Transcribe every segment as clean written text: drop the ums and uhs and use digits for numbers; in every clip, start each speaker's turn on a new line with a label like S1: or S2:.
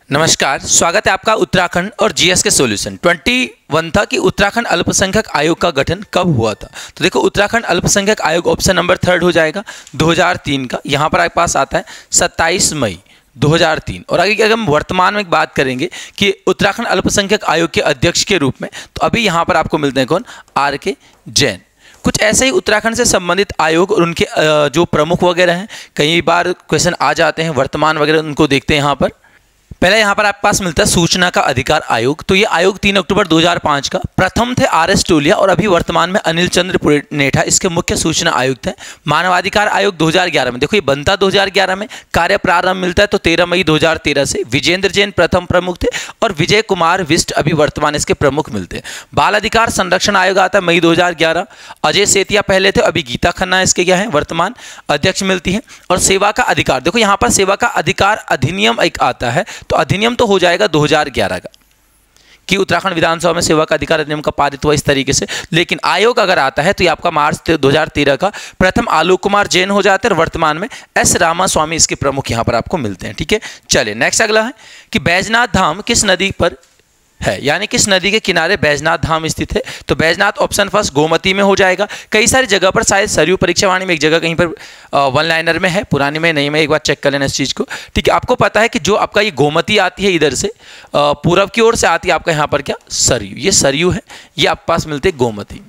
S1: नमस्कार, स्वागत है आपका उत्तराखंड और जीएस के सॉल्यूशन 21 था कि उत्तराखंड अल्पसंख्यक आयोग का गठन कब हुआ था। तो देखो उत्तराखंड अल्पसंख्यक आयोग ऑप्शन नंबर 3 हो जाएगा 2003 का। यहाँ पर आपके पास आता है 27 मई 2003। और आगे अगर हम वर्तमान में बात करेंगे कि उत्तराखंड अल्पसंख्यक आयोग के अध्यक्ष के रूप में, तो अभी यहाँ पर आपको मिलते हैं कौन, RK जैन। कुछ ऐसे ही उत्तराखंड से संबंधित आयोग और उनके जो प्रमुख वगैरह हैं, कई बार क्वेश्चन आ जाते हैं वर्तमान वगैरह, उनको देखते हैं यहाँ पर। पहले यहाँ पर आपके पास मिलता है सूचना का अधिकार आयोग। तो ये आयोग 3 अक्टूबर 2005 का। प्रथम थे RS टोलिया और अभी वर्तमान में अनिल चंद्र पुनेठा इसके मुख्य सूचना आयुक्त हैं। मानवाधिकार आयोग 2011 में, देखो ये बनता 2011 में, कार्य प्रारंभ मिलता है तो 13 मई 2013 से। विजेंद्र जैन प्रथम प्रमुख थे और विजय कुमार विष्ट अभी वर्तमान इसके प्रमुख मिलते हैं। बाल अधिकार संरक्षण आयोग आता है मई 2011। अजय सेतिया पहले थे, अभी गीता खन्ना इसके क्या है वर्तमान अध्यक्ष मिलती है। और सेवा का अधिकार, देखो यहाँ पर सेवा का अधिकार अधिनियम एक आता है, तो अधिनियम तो हो जाएगा 2011 का कि उत्तराखंड विधानसभा में सेवा का अधिकार अधिनियम का पारित हुआ इस तरीके से। लेकिन आयोग अगर आता है तो ये आपका मार्च 2013 का। प्रथम आलोक कुमार जैन हो जाते हैं और वर्तमान में S रामास्वामी इसके प्रमुख यहाँ पर आपको मिलते हैं। ठीक है, चलिए नेक्स्ट अगला है कि बैजनाथ धाम किस नदी पर है, यानी किस नदी के किनारे बैजनाथ धाम स्थित है। तो बैजनाथ ऑप्शन फर्स्ट गोमती में हो जाएगा। कई सारी जगह पर, शायद सरयू परीक्षावाणी में एक जगह कहीं पर वन लाइनर में है, पुरानी में नहीं, में एक बार चेक कर लेना इस चीज़ को। ठीक है, आपको पता है कि जो आपका ये गोमती आती है इधर से पूरब की ओर से आती है आपका यहाँ पर क्या, सरयू। ये सरयू है, ये आपके पास मिलते गोमती।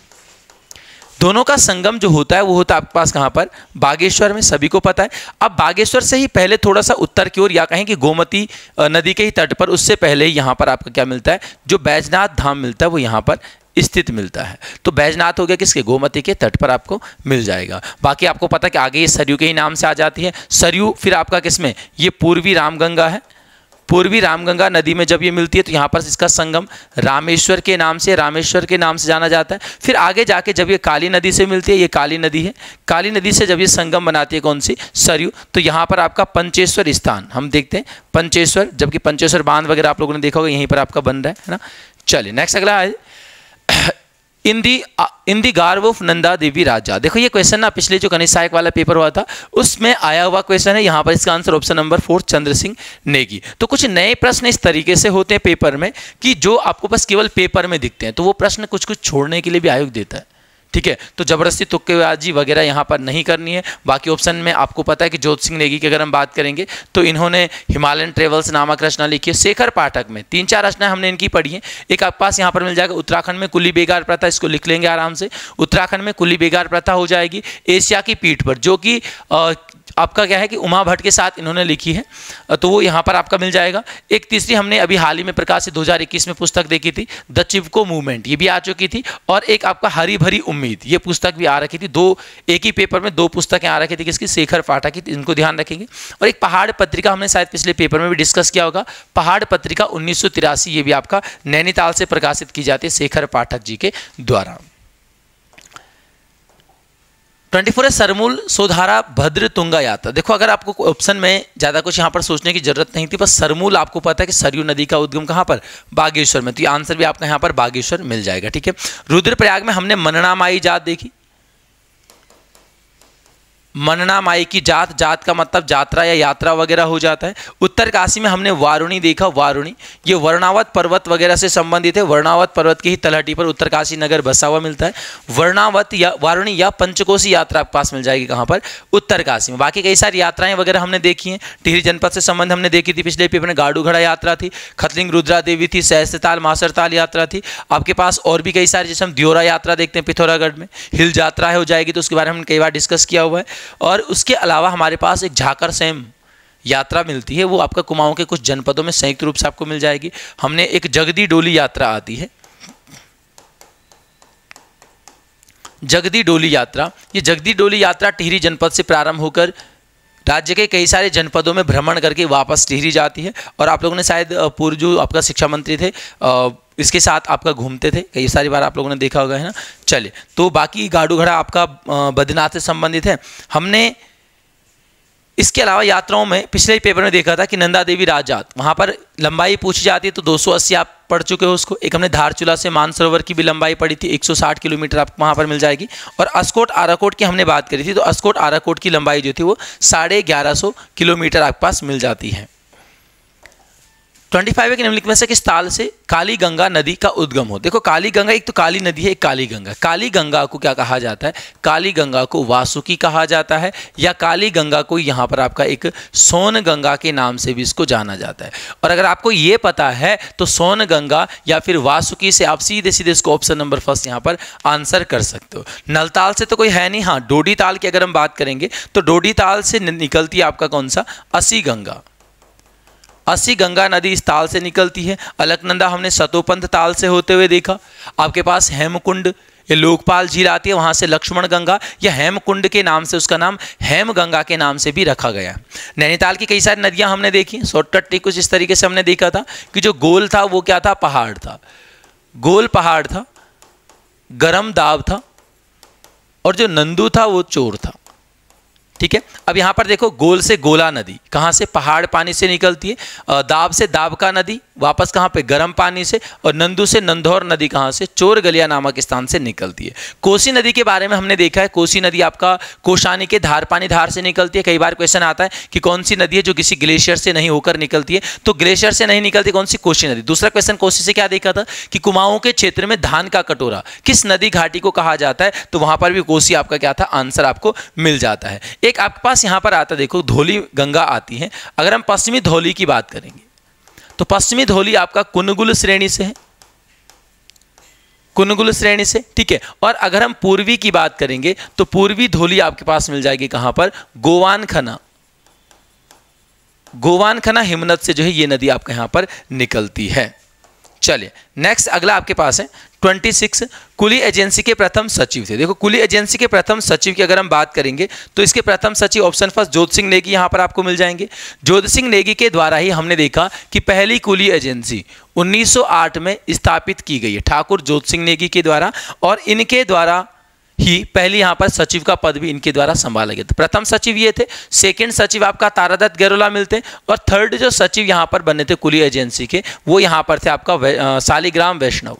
S1: दोनों का संगम जो होता है वो होता है आपके पास कहाँ पर, बागेश्वर में, सभी को पता है। अब बागेश्वर से ही पहले थोड़ा सा उत्तर की ओर, या कहें कि गोमती नदी के ही तट पर, उससे पहले ही यहाँ पर आपका क्या मिलता है, जो बैजनाथ धाम मिलता है वो यहाँ पर स्थित मिलता है। तो बैजनाथ हो गया किसके, गोमती के तट पर आपको मिल जाएगा। बाकी आपको पता है कि आगे ये सरयू के ही नाम से आ जाती है। सरयू फिर आपका किसमें, ये पूर्वी रामगंगा है। पूर्वी रामगंगा नदी में जब ये मिलती है तो यहाँ पर इसका संगम रामेश्वर के नाम से जाना जाता है। फिर आगे जाके जब ये काली नदी से मिलती है, ये काली नदी है, काली नदी से जब ये संगम बनाती है कौन सी, सरयू, तो यहाँ पर आपका पंचेश्वर स्थान हम देखते हैं, पंचेश्वर, जबकि पंचेश्वर बांध वगैरह आप लोगों ने देखा होगा यहीं पर आपका बन रहा है ना। चलिए नेक्स्ट अगला है in the gorge of Nanda Devi Raja. देखो ये क्वेश्चन ना पिछले जो गणेश सहायक वाला पेपर हुआ था उसमें आया हुआ क्वेश्चन है। यहाँ पर इसका answer option number 4 Chandra Singh Negi. तो कुछ नए प्रश्न इस तरीके से होते हैं पेपर में कि जो आपको बस केवल पेपर में दिखते हैं, तो वो प्रश्न कुछ कुछ छोड़ने के लिए भी आयोग देता है। ठीक है, तो जबरदस्ती तुक्केबाजी वगैरह यहाँ पर नहीं करनी है। बाकी ऑप्शन में आपको पता है कि ज्योत सिंह नेगी की अगर हम बात करेंगे तो इन्होंने हिमालयन ट्रेवल्स नामक रचना लिखी है। शेखर पाठक में 3-4 रचनाएं हमने इनकी पढ़ी हैं। एक आपके पास यहाँ पर मिल जाएगा उत्तराखंड में कुली बेगार प्रथा, इसको लिख लेंगे आराम से। उत्तराखंड में कुली बेगार प्रथा हो जाएगी। एशिया की पीठ पर, जो कि आपका क्या है कि उमा भट्ट के साथ इन्होंने लिखी है, तो वो यहाँ पर आपका मिल जाएगा। एक तीसरी हमने अभी हाल ही में प्रकाशित 2021 में पुस्तक देखी थी, द चिपको मूवमेंट, ये भी आ चुकी थी। और एक आपका हरी भरी उम्मीद, ये पुस्तक भी आ रखी थी। दो एक ही पेपर में 2 पुस्तकें आ रखी थी, किसकी, शेखर पाठक की, इनको ध्यान रखेंगे। और एक पहाड़ पत्रिका हमने शायद पिछले पेपर में भी डिस्कस किया होगा, पहाड़ पत्रिका 1983, ये भी आपका नैनीताल से प्रकाशित की जाती है शेखर पाठक जी के द्वारा। 24 है सरमूल सोधारा भद्र तुंगा यात्रा। देखो अगर आपको ऑप्शन में ज़्यादा कुछ यहाँ पर सोचने की जरूरत नहीं थी, बस सरमूल आपको पता है कि सरयू नदी का उद्गम कहाँ पर, बागेश्वर में, तो ये आंसर भी आपका यहाँ पर बागेश्वर मिल जाएगा। ठीक है, रुद्रप्रयाग में हमने मनना माई जात देखी। मनना माई की जात, जात का मतलब यात्रा या यात्रा वगैरह हो जाता है। उत्तरकाशी में हमने वारुणी देखा, वारुणी, ये वर्णावत पर्वत वगैरह से संबंधित है। वर्णावत पर्वत की ही तलहटी पर उत्तरकाशी नगर बसा हुआ मिलता है। वर्णावत या वारुणी या पंचकोशी यात्रा आपके पास मिल जाएगी कहाँ पर, उत्तरकाशी में। बाकी कई सारी यात्राएं वगैरह हमने देखी हैं। टिहरी जनपद से संबंध हमने देखी थी पिछले पेपर में, गाड़ू घड़ा यात्रा थी, खतलिंग रुद्रा देवी थी, सहस्त्रताल मासरताल यात्रा थी। आपके पास और भी कई सारी, जैसे हम द्योरा यात्रा देखते हैं पिथौरागढ़ में, हिल यात्रा हो जाएगी, तो उसके बारे में हमने कई बार डिस्कस किया हुआ है। और उसके अलावा हमारे पास एक झाकर सेम यात्रा मिलती है, वो आपका कुमाऊं के कुछ जनपदों में संयुक्त रूप से आपको मिल जाएगी। हमने एक जगदी डोली यात्रा आती है, जगदी डोली यात्रा। ये जगदी डोली यात्रा टिहरी जनपद से प्रारंभ होकर राज्य के कई सारे जनपदों में भ्रमण करके वापस टिहरी जाती है। और आप लोगों ने शायद पूर्व जो आपका शिक्षा मंत्री थे इसके साथ आपका घूमते थे, कई सारी बार आप लोगों ने देखा होगा, है ना। चलिए, तो बाकी गाड़ू घड़ा आपका बद्रीनाथ से संबंधित है। हमने इसके अलावा यात्राओं में पिछले पेपर में देखा था कि नंदा देवी राजात, वहाँ पर लंबाई पूछी जाती है तो 280 आप पढ़ चुके हो उसको। एक हमने धारचूला से मानसरोवर की भी लंबाई पढ़ी थी, 160 किलोमीटर आपको वहाँ पर मिल जाएगी। और अस्कोट आराकोट की हमने बात करी थी, तो अस्कोट आराकोट की लंबाई जो थी वो 1150 किलोमीटर आपके पास मिल जाती है। 25 है कि निम्नलिखित में से किस ताल से काली गंगा नदी का उद्गम हो। देखो काली गंगा, एक तो काली नदी है, एक काली गंगा। काली गंगा को क्या कहा जाता है? काली गंगा को वासुकी कहा जाता है, या काली गंगा को यहाँ पर आपका एक सोन गंगा के नाम से भी इसको जाना जाता है। और अगर आपको ये पता है तो सोन गंगा या फिर वासुकी से आप सीधे सीधे इसको ऑप्शन नंबर फर्स्ट यहाँ पर आंसर कर सकते हो। नलताल से तो कोई है नहीं। हाँ, डोडी ताल की अगर हम बात करेंगे तो डोडी ताल से निकलती है आपका कौन सा? असी गंगा। असी गंगा नदी इस ताल से निकलती है। अलकनंदा हमने सतोपंथ ताल से होते हुए देखा। आपके पास हेमकुंड ये लोकपाल झील आती है, वहां से लक्ष्मण गंगा या हेमकुंड के नाम से उसका नाम हेम गंगा के नाम से भी रखा गया। नैनीताल की कई सारी नदियां हमने देखी। शॉर्टकट ट्रिक कुछ इस तरीके से हमने देखा था कि जो गोल था वो क्या था? पहाड़ था। गोल पहाड़ था, गरम दाब था, और जो नंदू था वो चोर था। ठीक है, अब यहां पर देखो गोल से गोला नदी कहां से? पहाड़ पानी से निकलती है। दाब से दाबका नदी वापस कहां पे? गर्म पानी से। और नंदू से नंदौर नदी कहां से? चोर गलिया नामक स्थान से निकलती है। कोसी नदी के बारे में हमने देखा है। कोसी नदी आपका कोशानी के धार पानी धार से निकलती है। कई बार क्वेश्चन आता है कि कौन सी नदी है जो किसी ग्लेशियर से नहीं होकर निकलती है, तो ग्लेशियर से नहीं निकलती कौन सी? कोसी नदी। दूसरा क्वेश्चन कोसी से क्या देखा था कि कुमाऊं के क्षेत्र में धान का कटोरा किस नदी घाटी को कहा जाता है, तो वहां पर भी कोसी आपका क्या था? आंसर आपको मिल जाता है। एक आपके पास यहां पर आता, देखो धौली गंगा आती है। अगर हम पश्चिमी धौली की बात करेंगे तो पश्चिमी धौली आपका कुनगुल श्रेणी से है, कुनगुल श्रेणी से। ठीक है, और अगर हम पूर्वी की बात करेंगे तो पूर्वी धौली आपके पास मिल जाएगी कहां पर? गोवान खना। गोवान खना हिमनद से जो है ये नदी आपके यहां पर निकलती है। चलिए नेक्स्ट अगला आपके पास है 26। कुली एजेंसी के प्रथम सचिव थे। देखो कुली एजेंसी के प्रथम सचिव की अगर हम बात करेंगे तो इसके प्रथम सचिव ऑप्शन फर्स्ट जोध सिंह नेगी यहां पर आपको मिल जाएंगे। जोध सिंह नेगी के द्वारा ही हमने देखा कि पहली कुली एजेंसी 1908 में स्थापित की गई है, ठाकुर जोध सिंह नेगी के द्वारा, और इनके द्वारा ही पहली यहां पर सचिव का पद भी इनके द्वारा संभाला गया। तो प्रथम सचिव ये थे। सेकंड सचिव आपका तारादत्त गैरोला मिलते, और थर्ड जो सचिव यहां पर बने थे कुली एजेंसी के वो यहां पर थे आपका शालिग्राम वैष्णव।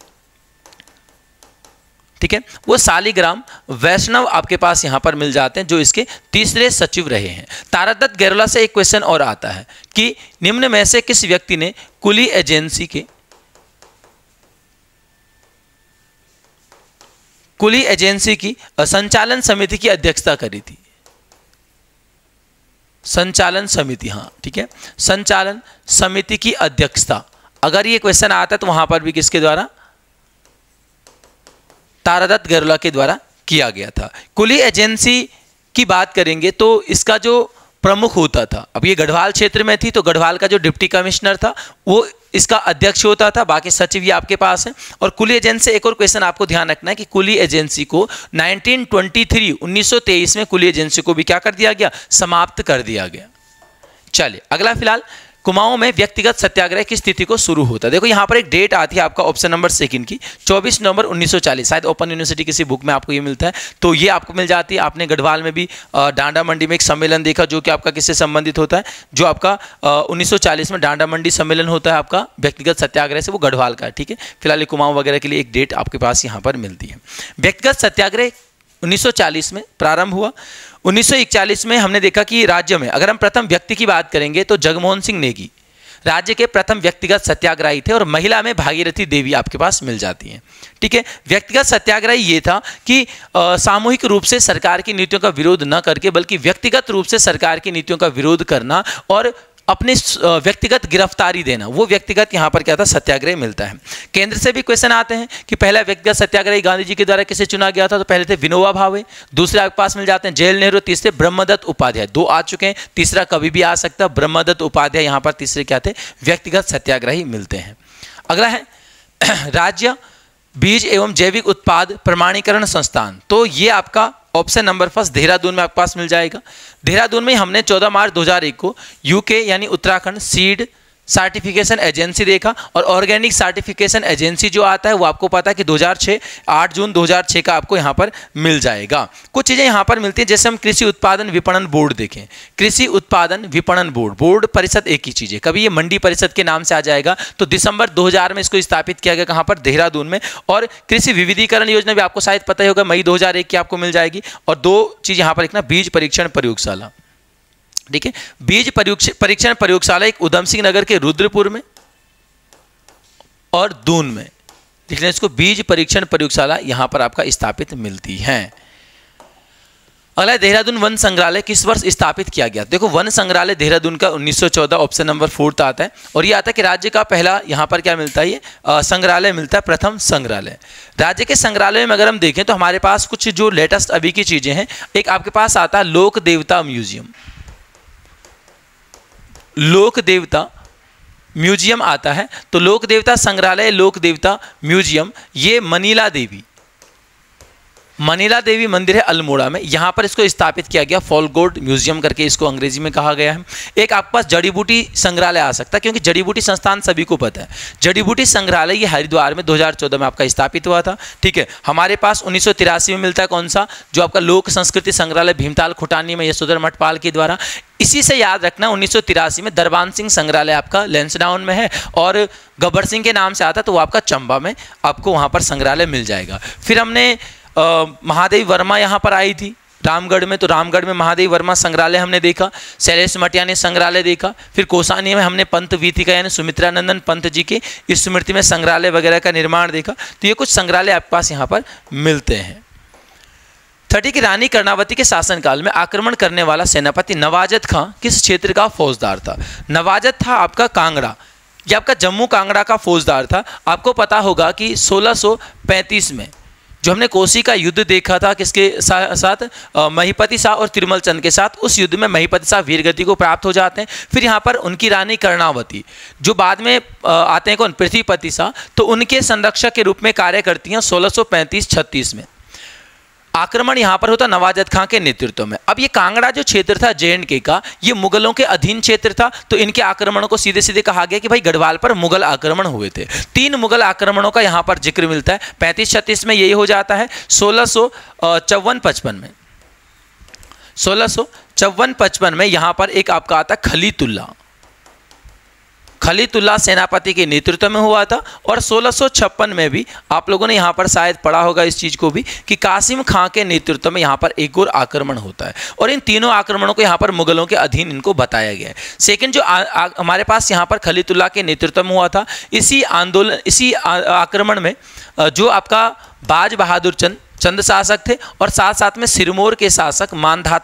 S1: ठीक है, वो शालिग्राम वैष्णव आपके पास यहां पर मिल जाते हैं जो इसके तीसरे सचिव रहे हैं। तारादत्त गैरोला से एक क्वेश्चन और आता है कि निम्न में से किस व्यक्ति ने कुली एजेंसी की संचालन समिति की अध्यक्षता करी थी? संचालन समिति, हाँ ठीक है, संचालन समिति की अध्यक्षता अगर ये क्वेश्चन आता है तो वहां पर भी किसके द्वारा? तारादत्त गैरोला के द्वारा किया गया था। कुली एजेंसी की बात करेंगे तो इसका जो प्रमुख होता था, अब ये गढ़वाल क्षेत्र में थी तो गढ़वाल का जो डिप्टी कमिश्नर था वो इसका अध्यक्ष होता था, बाकी सचिव ये आपके पास है। और कुली एजेंसी, एक और क्वेश्चन आपको ध्यान रखना है कि कुली एजेंसी को 1923 में कुली एजेंसी को भी क्या कर दिया गया? समाप्त कर दिया गया। चलिए अगला फिलहाल कुमाऊं में व्यक्तिगत सत्याग्रह की स्थिति को शुरू होता है। देखो यहाँ पर एक डेट आती है आपका ऑप्शन नंबर सेकंड की 24 नवंबर 1940, शायद ओपन यूनिवर्सिटी किसी बुक में आपको ये मिलता है, तो ये आपको मिल जाती है। आपने गढ़वाल में भी डांडा मंडी में एक सम्मेलन देखा जो कि आपका किससे संबंधित होता है, जो आपका 1940 में डांडा मंडी सम्मेलन होता है आपका व्यक्तिगत सत्याग्रह से, वो गढ़वाल का। ठीक है, फिलहाल कुमाऊं वगैरह के लिए एक डेट आपके पास यहाँ पर मिलती है। व्यक्तिगत सत्याग्रह 1940 में प्रारंभ हुआ। 1941 में हमने देखा कि राज्य में अगर हम प्रथम व्यक्ति की बात करेंगे तो जगमोहन सिंह नेगी राज्य के प्रथम व्यक्तिगत सत्याग्रही थे, और महिला में भागीरथी देवी आपके पास मिल जाती हैं। ठीक है, व्यक्तिगत सत्याग्रह ये था कि सामूहिक रूप से सरकार की नीतियों का विरोध न करके बल्कि व्यक्तिगत रूप से सरकार की नीतियों का विरोध करना और अपने व्यक्तिगत गिरफ्तारी देना, वो व्यक्तिगत यहाँ पर क्या था? सत्याग्रह मिलता है। केंद्र से भी क्वेश्चन आते हैं कि पहला व्यक्तिगत सत्याग्रही गांधी जी के द्वारा किसे चुना गया था, तो पहले थे विनोबा भावे, दूसरे आपके पास मिल जाते हैं जवाहरलाल नेहरू, तीसरे ब्रह्मदत्त उपाध्याय। दो आ चुके हैं, तीसरा कभी भी आ सकता है। ब्रह्मदत्त उपाध्याय यहाँ पर तीसरे क्या थे? व्यक्तिगत सत्याग्रही मिलते हैं। अगला है राज्य बीज एवं जैविक उत्पाद प्रमाणीकरण संस्थान, तो ये आपका ऑप्शन नंबर फर्स्ट देहरादून में आपके पास मिल जाएगा। देहरादून में हमने 14 मार्च 2001 को यूके यानी उत्तराखंड सीड सर्टिफिकेशन एजेंसी देखा, और ऑर्गेनिक सर्टिफिकेशन एजेंसी जो आता है वो आपको पता है कि 8 जून 2006 का आपको यहाँ पर मिल जाएगा। कुछ चीज़ें यहाँ पर मिलती हैं, जैसे हम कृषि उत्पादन विपणन बोर्ड देखें, कृषि उत्पादन विपणन बोर्ड, बोर्ड परिषद एक ही चीज़ है, कभी ये मंडी परिषद के नाम से आ जाएगा, तो दिसंबर 2000 में इसको स्थापित किया गया कहाँ पर? देहरादून में। और कृषि विविधीकरण योजना भी आपको शायद पता ही होगा, मई 2001 की आपको मिल जाएगी। और दो चीज़ यहाँ पर लिखना, बीज परीक्षण प्रयोगशाला, ठीक है। बीज परीक्षण प्रयोगशाला एक उधम सिंह नगर के रुद्रपुर में और दून में, लिख लें इसको, बीज परीक्षण प्रयोगशाला यहां पर आपका स्थापित मिलती है। अगला, देहरादून वन संग्रहालय किस वर्ष स्थापित किया गया? देखो, वन संग्रहालय देहरादून का 1914 ऑप्शन नंबर 4 आता है। और ये आता है कि राज्य का पहला यहाँ पर क्या मिलता है, ये संग्रहालय मिलता है, प्रथम संग्रहालय। राज्य के संग्रहालय में अगर हम देखें तो हमारे पास कुछ जो लेटेस्ट अभी की चीजें हैं, एक आपके पास आता है लोक देवता म्यूजियम, लोक देवता म्यूजियम आता है। तो लोक देवता संग्रहालय, लोक देवता म्यूजियम, ये मनीला देवी मंदिर है अल्मोड़ा में, यहां पर इसको स्थापित किया गया, फॉलगोड म्यूजियम करके इसको अंग्रेजी में कहा गया है। एक आपके पास जड़ी बूटी संग्रहालय आ सकता है, क्योंकि जड़ी बूटी संस्थान सभी को पता है। जड़ी बूटी संग्रहालय ये हरिद्वार में 2014 में आपका स्थापित हुआ था। ठीक है, हमारे पास 1983 में मिलता है कौन सा, जो आपका लोक संस्कृति संग्रहालय भीमताल खुटानी में, यशोधर मठपाल के द्वारा। इसी से याद रखना, 1983 में दरबान सिंह संग्रहालय आपका लैंसडाउन में है, और गब्बर सिंह के नाम से आता तो वो आपका चंबा में आपको वहां पर संग्रहालय मिल जाएगा। फिर हमने महादेवी वर्मा यहाँ पर आई थी रामगढ़ में, तो रामगढ़ में महादेवी वर्मा संग्रहालय हमने देखा। शैलेश मटियानी संग्रहालय देखा। फिर कोसानी में हमने पंत वीथिका यानी सुमित्रानंदन पंत जी की स्मृति में संग्रहालय वगैरह का निर्माण देखा। तो ये कुछ संग्रहालय आपके पास यहाँ पर मिलते हैं। 30 की रानी कर्णावती के शासनकाल में आक्रमण करने वाला सेनापति नवाजत खां किस क्षेत्र का फौजदार था? नवाजत था आपका कांगड़ा, यह आपका जम्मू कांगड़ा का फौजदार था। आपको पता होगा कि 1635 में जो हमने कोसी का युद्ध देखा था किसके साथ, महिपति शाह और तिरुमल चंद के साथ, उस युद्ध में महिपति शाह वीरगति को प्राप्त हो जाते हैं। फिर यहाँ पर उनकी रानी कर्णावती, जो बाद में आते हैं कौन, पृथ्वीपति शाह, तो उनके संरक्षक के रूप में कार्य करती हैं 1635-36 में। आक्रमण यहाँ पर होता नवाजत खां के नेतृत्व में। अब ये कांगड़ा जो क्षेत्र था J&K का, ये मुगलों के अधीन क्षेत्र था, तो इनके आक्रमणों को सीधे सीधे कहा गया कि भाई गढ़वाल पर मुगल आक्रमण हुए थे। 3 मुगल आक्रमणों का यहाँ पर जिक्र मिलता है। 35-36 में यही हो जाता है। 1654-55 में, 1654-55 में यहाँ पर एक आपका आता खलीतुल्ला सेनापति के नेतृत्व में हुआ था। और 1656 में भी आप लोगों ने यहाँ पर शायद पढ़ा होगा इस चीज़ को भी, कि कासिम खां के नेतृत्व में यहाँ पर एक और आक्रमण होता है। और इन तीनों आक्रमणों को यहाँ पर मुगलों के अधीन इनको बताया गया है। सेकंड जो हमारे पास यहाँ पर खलीतुल्ला के नेतृत्व में हुआ था, इसी आक्रमण में जो आपका बाज बहादुर चंद शासक थे, और साथ साथ में सिरमौर के शासक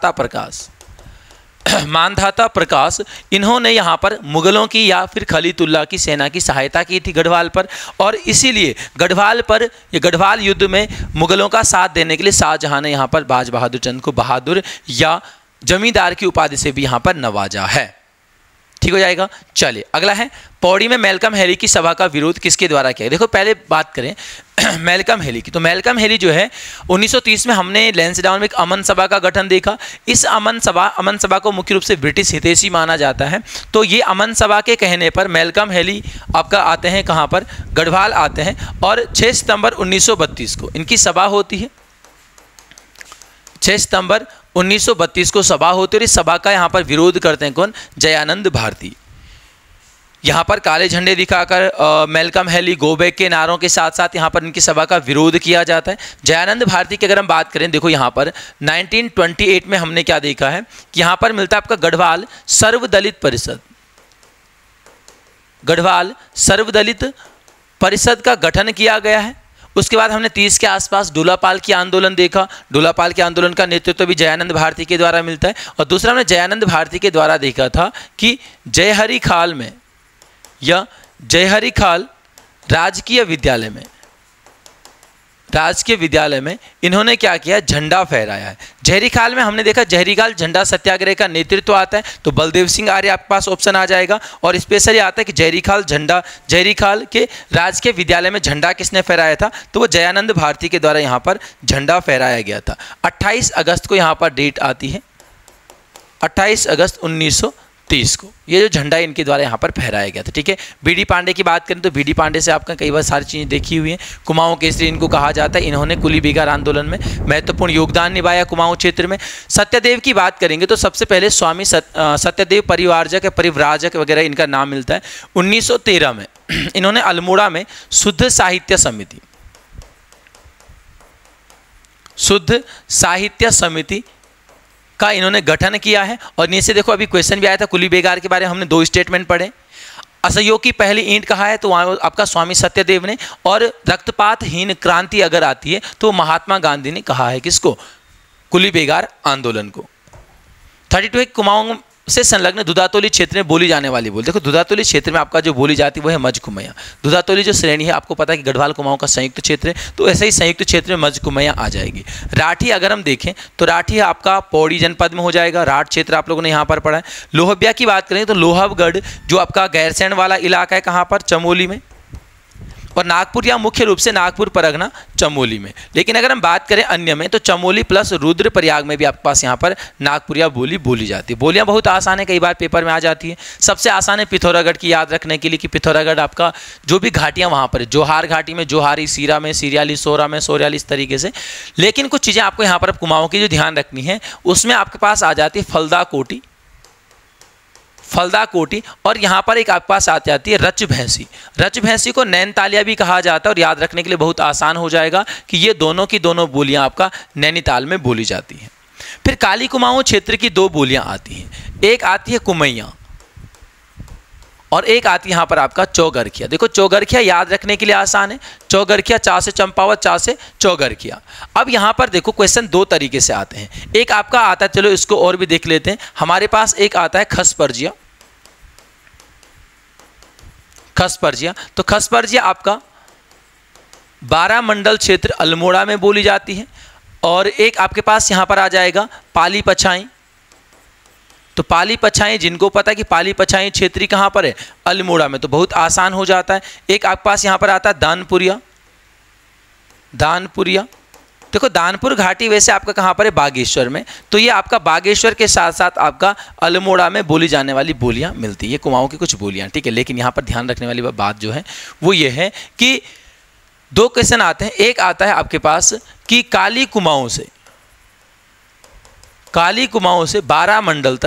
S1: मानधाता प्रकाश, इन्होंने यहाँ पर मुगलों की या फिर खलीतुल्ला की सेना की सहायता की थी गढ़वाल पर। और इसीलिए गढ़वाल युद्ध में मुगलों का साथ देने के लिए शाहजहां ने यहाँ पर बाज बहादुर चंद को बहादुर या जमींदार की उपाधि से भी यहाँ पर नवाजा है। ठीक हो जाएगा। चलिए अगला है, पौड़ी में मैल्कम हैरी की सभा का विरोध किसके द्वारा किया? देखो पहले बात करें मैल्कम हैरी की, तो मैल्कम हैरी जो है 1930 में हमने लैंसडाउन में एक अमन सभा का गठन देखा। इस अमन सभा को मुख्य रूप से ब्रिटिश हितैषी माना जाता है। तो ये अमन सभा के कहने पर मैल्कम हैरी आपका आते हैं कहाँ पर, गढ़वाल आते हैं। और 6 सितंबर 1932 को इनकी सभा होती है। 6 सितंबर 1932 को सभा होती है, और इस सभा का यहाँ पर विरोध करते हैं कौन, जयानंद भारती। यहाँ पर काले झंडे दिखाकर मैल्कम हैरी गो बैक के नारों के साथ साथ यहाँ पर इनकी सभा का विरोध किया जाता है। जयानंद भारती की अगर हम बात करें, देखो यहाँ पर 1928 में हमने क्या देखा है कि यहाँ पर मिलता है आपका गढ़वाल सर्वदलित परिषद का गठन किया गया है। उसके बाद हमने 30 के आसपास डोलापाल की आंदोलन देखा। डोलापाल के आंदोलन का नेतृत्व भी जयानंद भारती के द्वारा मिलता है। और दूसरा हमने जयानंद भारती के द्वारा देखा था कि जयहरी खाल राजकीय विद्यालय में इन्होंने क्या किया, झंडा फहराया है। जयहरी खाल में हमने देखा जयहरी खाल झंडा सत्याग्रह का नेतृत्व आता है, तो बलदेव सिंह आर्य आपके पास ऑप्शन आ जाएगा। और स्पेशली आता है कि जयहरी खाल के राजकीय विद्यालय में झंडा किसने फहराया था, तो वो जयानंद भारती के द्वारा यहाँ पर झंडा फहराया गया था। 28 अगस्त को यहाँ पर डेट आती है, 28 अगस्त 1930 को ये जो झंडा इनके द्वारा यहाँ पर फहराया गया था। ठीक है। बीडी पांडे की बात करें तो बीडी पांडे से आपका कई बार सारी चीज़ें देखी हुई हैं। कुमाऊं केसरी इनको कहा जाता है। इन्होंने कुली बिगार आंदोलन में महत्वपूर्ण योगदान निभाया कुमाऊं क्षेत्र में। सत्यदेव की बात करेंगे तो सबसे पहले स्वामी सत्यदेव परिव्राजक वगैरह इनका नाम मिलता है। 1913 में इन्होंने अल्मोड़ा में शुद्ध साहित्य समिति का इन्होंने गठन किया है। और नीचे देखो अभी क्वेश्चन भी आया था कुली बेगार के बारे में, हमने 2 स्टेटमेंट पढ़े। असहयोग की पहली ईंट कहा है तो वहाँ आपका स्वामी सत्यदेव ने, और रक्तपातहीन क्रांति अगर आती है तो महात्मा गांधी ने कहा है किसको, कुली बेगार आंदोलन को। 32 कुमाऊं से संलग्न दुधातोली क्षेत्र में बोली जाने वाली बोली, देखो दुधातोली क्षेत्र में आपका जो बोली जाती है वो है मज कुमैया। दुधातोली जो श्रेणी है आपको पता है कि गढ़वाल कुमाऊं का संयुक्त क्षेत्र है, तो ऐसे ही संयुक्त क्षेत्र में मज कुमैया आ जाएगी। राठी अगर हम देखें तो राठी आपका पौड़ी जनपद में हो जाएगा, राठ क्षेत्र आप लोगों ने यहाँ पर पढ़ा है। लोहबिया की बात करें तो लोहबगढ़ जो आपका गैरसैंण वाला इलाका है कहाँ पर, चमोली में। और नागपुर या मुख्य रूप से नागपुर परगना चमोली में। लेकिन अगर हम बात करें अन्य में तो चमोली प्लस रुद्रप्रयाग में भी आपके पास यहाँ पर नागपुरिया बोली बोली जाती है। बोलियाँ बहुत आसान है, कई बार पेपर में आ जाती है। सबसे आसान है पिथौरागढ़ की याद रखने के लिए कि पिथौरागढ़ आपका जो भी घाटियाँ वहाँ पर, जोहार घाटी में जोहारी, सीरा में सीरियाली, सोरा में सोरियाली, इस तरीके से। लेकिन कुछ चीज़ें आपको यहाँ पर कुमाऊँ की जो ध्यान रखनी है उसमें आपके पास आ जाती है फलदा कोटी, फलदा कोटी, और यहाँ पर एक आपके पास आ जाती है रच भैंसी। रच भैंसी को नैनीतालिया भी कहा जाता है, और याद रखने के लिए बहुत आसान हो जाएगा कि ये दोनों की दोनों बोलियाँ आपका नैनीताल में बोली जाती हैं। फिर काली कुमाऊँ क्षेत्र की 2 बोलियाँ आती हैं, एक आती है कुमैया और एक आती है यहाँ पर आपका चौगरखिया। देखो चौगरखिया याद रखने के लिए आसान है, चौगरखिया चा से चंपावत, चा से चौगरखिया। अब यहाँ पर देखो क्वेश्चन 2 तरीके से आते हैं। एक आपका आता है, चलो इसको और भी देख लेते हैं, हमारे पास एक आता है खसपर्जिया। खसपर्जिया, तो खसपर्जिया आपका 12 मंडल क्षेत्र अल्मोड़ा में बोली जाती है। और एक आपके पास यहाँ पर आ जाएगा पाली पछाई। तो पाली पछाई, जिनको पता है कि पाली पछाई क्षेत्री कहाँ पर है, अल्मोड़ा में, तो बहुत आसान हो जाता है। एक आपके पास यहाँ पर आता है दानपुरिया। दानपुरिया, देखो दानपुर घाटी वैसे आपका कहाँ पर है, बागेश्वर में, तो ये आपका बागेश्वर के साथ साथ आपका अल्मोड़ा में बोली जाने वाली बोलियाँ मिलती है। ये कुमाऊँ की कुछ बोलियाँ, ठीक है। लेकिन यहाँ पर ध्यान रखने वाली बात जो है वो ये है कि 2 क्वेश्चन आते हैं। एक आता है आपके पास कि काली कुमाऊँ से 12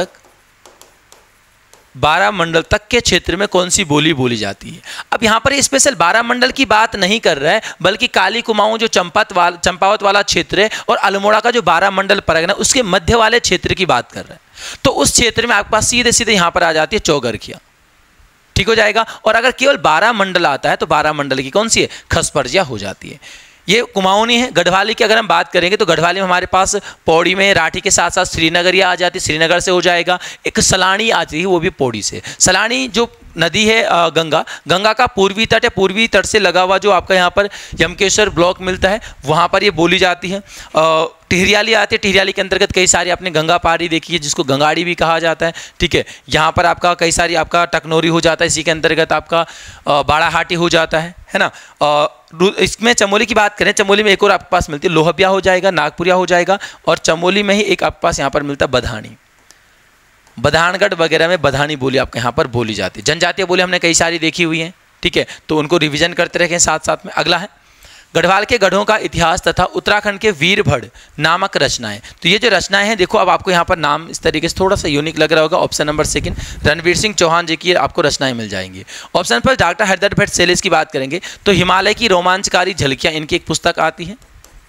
S1: मंडल तक के क्षेत्र में कौन सी बोली बोली जाती है। अब यहाँ पर स्पेशल 12 मंडल की बात नहीं कर रहा है, बल्कि काली कुमाऊँ जो चंपावत वाला क्षेत्र है और अल्मोड़ा का जो 12 मंडल परगना उसके मध्य वाले क्षेत्र की बात कर रहा है। तो उस क्षेत्र में आपके पास सीधे सीधे यहाँ पर आ जाती है चौगरखिया, ठीक हो जाएगा। और अगर केवल 12 मंडल आता है तो 12 मंडल की कौन सी है, खसपर्जिया हो जाती है। ये कुमाऊनी है। गढ़वाली की अगर हम बात करेंगे तो गढ़वाली में हमारे पास पौड़ी में राठी के साथ साथ श्रीनगरिया आ जाती है, श्रीनगर से हो जाएगा। एक सलानी आती है, वो भी पौड़ी से। सलानी जो नदी है गंगा का पूर्वी तट है, पूर्वी तट से लगा हुआ जो आपका यहाँ पर यमकेश्वर ब्लॉक मिलता है वहाँ पर ये बोली जाती है। टिहरियाली आती है, टिहरियाली के अंतर्गत कई सारी आपने गंगा पहाड़ी देखी है जिसको गंगाड़ी भी कहा जाता है, ठीक है। यहाँ पर आपका कई सारी आपका टकनोरी हो जाता है, इसी के अंतर्गत आपका बाड़ाहाटी हो जाता है ना। इसमें चमोली की बात करें, चमोली में एक और आपके पास मिलती है लोहबिया हो जाएगा, नागपुरिया हो जाएगा, और चमोली में ही एक आपके पास यहाँ पर मिलता है बधानी। बधानगढ़ वगैरह में बधानी बोली आपके यहाँ पर बोली जाती है। जनजातीय बोली हमने कई सारी देखी हुई हैं, ठीक है, तो उनको रिवीजन करते रहें साथ साथ में। अगला है गढ़वाल के गढ़ों का इतिहास तथा उत्तराखंड के वीरभड़ नामक रचनाएं। तो ये जो रचनाएं हैं देखो, अब आपको यहाँ पर नाम इस तरीके से थोड़ा सा यूनिक लग रहा होगा। ऑप्शन नंबर 2 रणवीर सिंह चौहान जी की आपको रचनाएं मिल जाएंगी। ऑप्शन पर डॉक्टर हरदत्त भट्ट सैलेस की बात करेंगे तो हिमालय की रोमांचकारी झलकियां, इनकी एक पुस्तक आती है,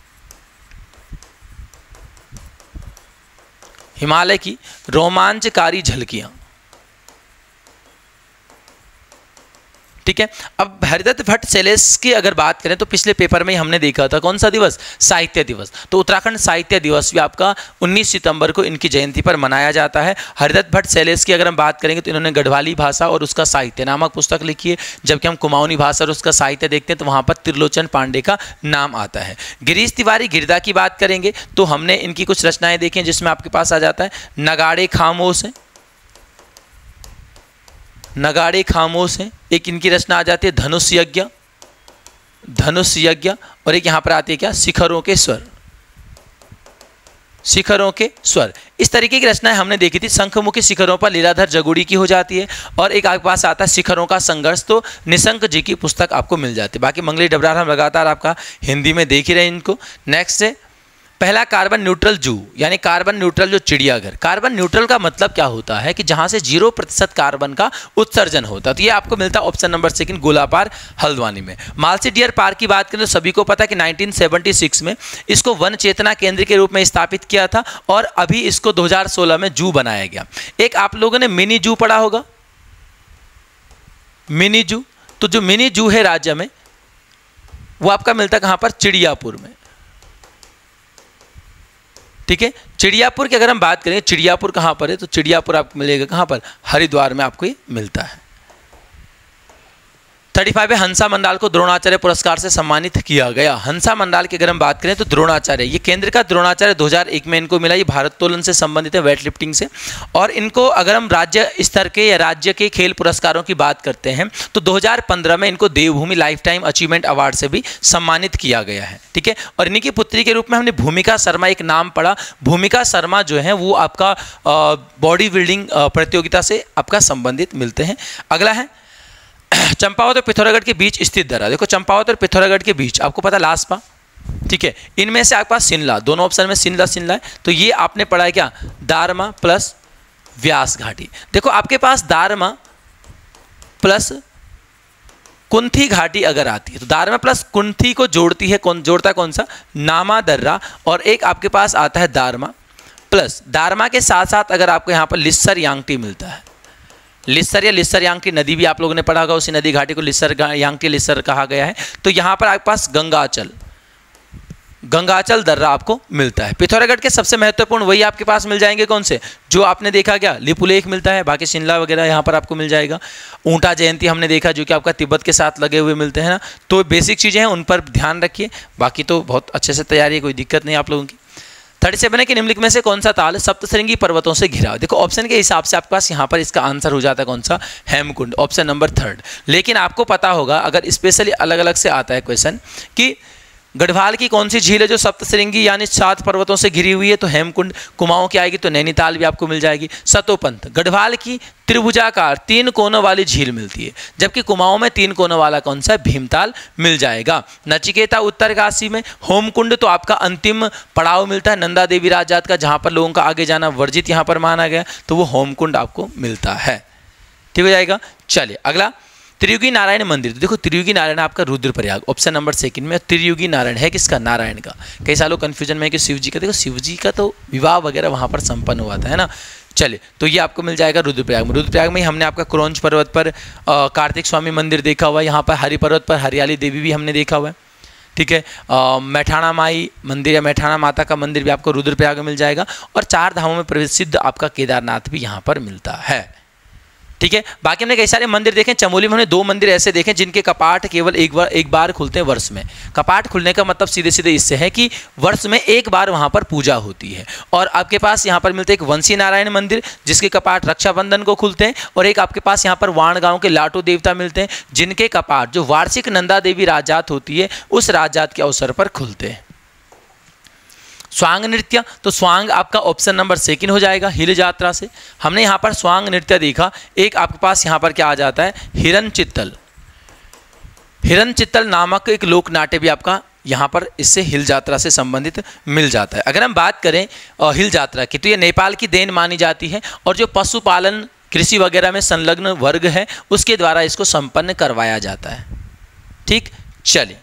S1: हिमालय की रोमांचकारी झलकियां, ठीक है। अब हरदत्त भट्ट सैलेस की अगर बात करें तो पिछले पेपर में ही हमने देखा था कौन सा दिवस, साहित्य दिवस। तो उत्तराखंड साहित्य दिवस भी आपका 19 सितंबर को इनकी जयंती पर मनाया जाता है। हरदत्त भट्ट सैलेस की अगर हम बात करेंगे तो इन्होंने गढ़वाली भाषा और उसका साहित्य नामक पुस्तक लिखी है, जबकि हम कुमाऊनी भाषा और उसका साहित्य देखते हैं तो वहाँ पर त्रिलोचन पांडे का नाम आता है। गिरीश तिवारी गिरदा की बात करेंगे तो हमने इनकी कुछ रचनाएं देखी हैं जिसमें आपके पास आ जाता है नगाड़े खामोश है, नगाड़े खामोश हैं। एक इनकी रचना आ जाती है धनुष यज्ञ, धनुष यज्ञ, और एक यहाँ पर आती है क्या, शिखरों के स्वर, शिखरों के स्वर। इस तरीके की रचनाएं हमने देखी थी। शंखमुखी शिखरों पर लीलाधर जगुड़ी की हो जाती है, और एक आपके पास आता है शिखरों का संघर्ष, तो निशंक जी की पुस्तक आपको मिल जाती है। बाकी मंगली डबरार हम लगातार आपका हिंदी में देख ही रहे इनको। नेक्स्ट है पहला कार्बन न्यूट्रल जू यानी कार्बन न्यूट्रल जो चिड़ियाघर। कार्बन न्यूट्रल का मतलब क्या होता है कि जहां से 0% कार्बन का उत्सर्जन होता है। तो ये आपको मिलता है option number second, Golapar Haldwani में। मालसी डियर पार्क की बात करें तो सभी को पता है कि 1976 में इसको वन चेतना केंद्र के रूप में स्थापित किया था और अभी इसको 2016 में जू बनाया गया। एक आप लोगों ने मिनी जू पढ़ा होगा, मिनी जू। तो जो मिनी जू है राज्य में वो आपका मिलता है कहां पर, चिड़ियापुर में। ठीक है, चिड़ियापुर की अगर हम बात करें, चिड़ियापुर कहां पर है, तो चिड़ियापुर आपको मिलेगा कहां पर, हरिद्वार में आपको ये मिलता है। 35 हंसा मंडाल को द्रोणाचार्य पुरस्कार से सम्मानित किया गया। हंसा मंडाल की अगर हम बात करें तो द्रोणाचार्य, ये केंद्र का द्रोणाचार्य 2001 में इनको मिला। ये भारोत्तोलन से संबंधित है, वेट लिफ्टिंग से। और इनको अगर हम राज्य स्तर के या राज्य के खेल पुरस्कारों की बात करते हैं तो 2015 में इनको Devbhoomi life time achievement award से भी सम्मानित किया गया है। ठीक है, और इन्हीं की पुत्री के रूप में हमने भूमिका शर्मा एक नाम पढ़ा। भूमिका शर्मा जो है वो आपका बॉडी बिल्डिंग प्रतियोगिता से आपका संबंधित मिलते हैं। अगला है चंपावत और पिथौरागढ़ के बीच स्थित दर्रा। देखो चंपावत और पिथौरागढ़ के बीच आपको पता लासपा, ठीक है, इनमें से आपके पास शिनला, दोनों ऑप्शन में शिनला शिनला है। तो ये आपने पढ़ा है क्या, दारमा प्लस व्यास घाटी। देखो आपके पास दारमा प्लस कुंथी घाटी अगर आती है तो दारमा प्लस कुंथी को जोड़ती है, कौन जोड़ता है, कौन सा, नामा दर्रा। और एक आपके पास आता है दारमा प्लस, दारमा के साथ साथ अगर आपको यहाँ पर लिस्सर यांगटी मिलता है। लिस्सर या लिस्सर यांगटी नदी भी आप लोगों ने पढ़ा होगा, उसी नदी घाटी को लिस्सर यांगटी लिस्सर कहा गया है। तो यहाँ पर आपके पास गंगाचल दर्रा आपको मिलता है। पिथौरागढ़ के सबसे महत्वपूर्ण वही आपके पास मिल जाएंगे, कौन से, जो आपने देखा क्या, लिपुलेख मिलता है, बाकी शिमला वगैरह यहाँ पर आपको मिल जाएगा। ऊंटा जयंती हमने देखा जो कि आपका तिब्बत के साथ लगे हुए मिलते हैं ना। तो बेसिक चीज़ें हैं, उन पर ध्यान रखिए, बाकी तो बहुत अच्छे से तैयारी है, कोई दिक्कत नहीं आप लोगों की। 37 है कि निम्नलिखित में से कौन सा ताल सप्तश्रृंगी पर्वतों से घिरा हुआ। देखो ऑप्शन के हिसाब से आपके पास यहाँ पर इसका आंसर हो जाता है कौन सा, हेमकुंड, ऑप्शन नंबर 3। लेकिन आपको पता होगा अगर स्पेशली अलग अलग से आता है क्वेश्चन कि गढ़वाल की कौन सी झील है जो सप्तश्रृंगी यानी 7 पर्वतों से घिरी हुई है, तो हेमकुंड। कुमाऊं की आएगी तो नैनीताल भी आपको मिल जाएगी। सतोपंथ, गढ़वाल की त्रिभुजाकार 3 कोनों वाली झील मिलती है, जबकि कुमाऊं में 3 कोनों वाला कौन सा, भीमताल मिल जाएगा। नचिकेता उत्तरकाशी में। होमकुंड तो आपका अंतिम पड़ाव मिलता है नंदा देवी राजजात का, जहाँ पर लोगों का आगे जाना वर्जित यहाँ पर माना गया, तो वो होमकुंड आपको मिलता है। ठीक हो जाएगा। चलिए अगला, त्रियुगी नारायण मंदिर। तो देखो त्रियुगी नारायण आपका रुद्रप्रयाग, ऑप्शन नंबर 2 में। त्रियुगी नारायण है किसका, नारायण का। कई सालों कन्फ्यूजन में है कि शिव जी का, देखो शिव जी का तो विवाह वगैरह वहाँ पर संपन्न हुआ था, है ना। चलिए तो ये आपको मिल जाएगा रुद्रप्रयाग में। रुद्रप्रयाग में हमने आपका क्रौंच पर्वत पर कार्तिक स्वामी मंदिर देखा हुआ है, यहाँ पर हरि पर्वत पर हरियाली देवी भी हमने देखा हुआ है। ठीक है, मैठाणा माई मंदिर या मैठाणा माता का मंदिर भी आपको रुद्रप्रयाग में मिल जाएगा। और 4 धामों में प्रसिद्ध आपका केदारनाथ भी यहाँ पर मिलता है। ठीक है, बाकी हमने कई सारे मंदिर देखे। चमोली में हमने 2 मंदिर ऐसे देखे जिनके कपाट केवल एक बार खुलते हैं वर्ष में। कपाट खुलने का मतलब सीधे सीधे इससे है कि वर्ष में एक बार वहां पर पूजा होती है। और आपके पास यहाँ पर मिलते हैं एक वंशी नारायण मंदिर जिसके कपाट रक्षाबंधन को खुलते हैं, और एक आपके पास यहाँ पर वाण गांव के लाटू देवता मिलते हैं जिनके कपाट जो वार्षिक नंदा देवी राजजात होती है उस राजजात के अवसर पर खुलते हैं। स्वांग नृत्य, तो स्वांग आपका ऑप्शन नंबर 2 हो जाएगा, हिल यात्रा से। हमने यहाँ पर स्वांग नृत्य देखा। एक आपके पास यहाँ पर क्या आ जाता है, हिरन चित्तल। हिरन चित्तल नामक एक लोक नाट्य भी आपका यहाँ पर इससे हिल यात्रा से संबंधित मिल जाता है। अगर हम बात करें हिल यात्रा की तो ये नेपाल की देन मानी जाती है, और जो पशुपालन कृषि वगैरह में संलग्न वर्ग है उसके द्वारा इसको संपन्न करवाया जाता है। ठीक, चलिए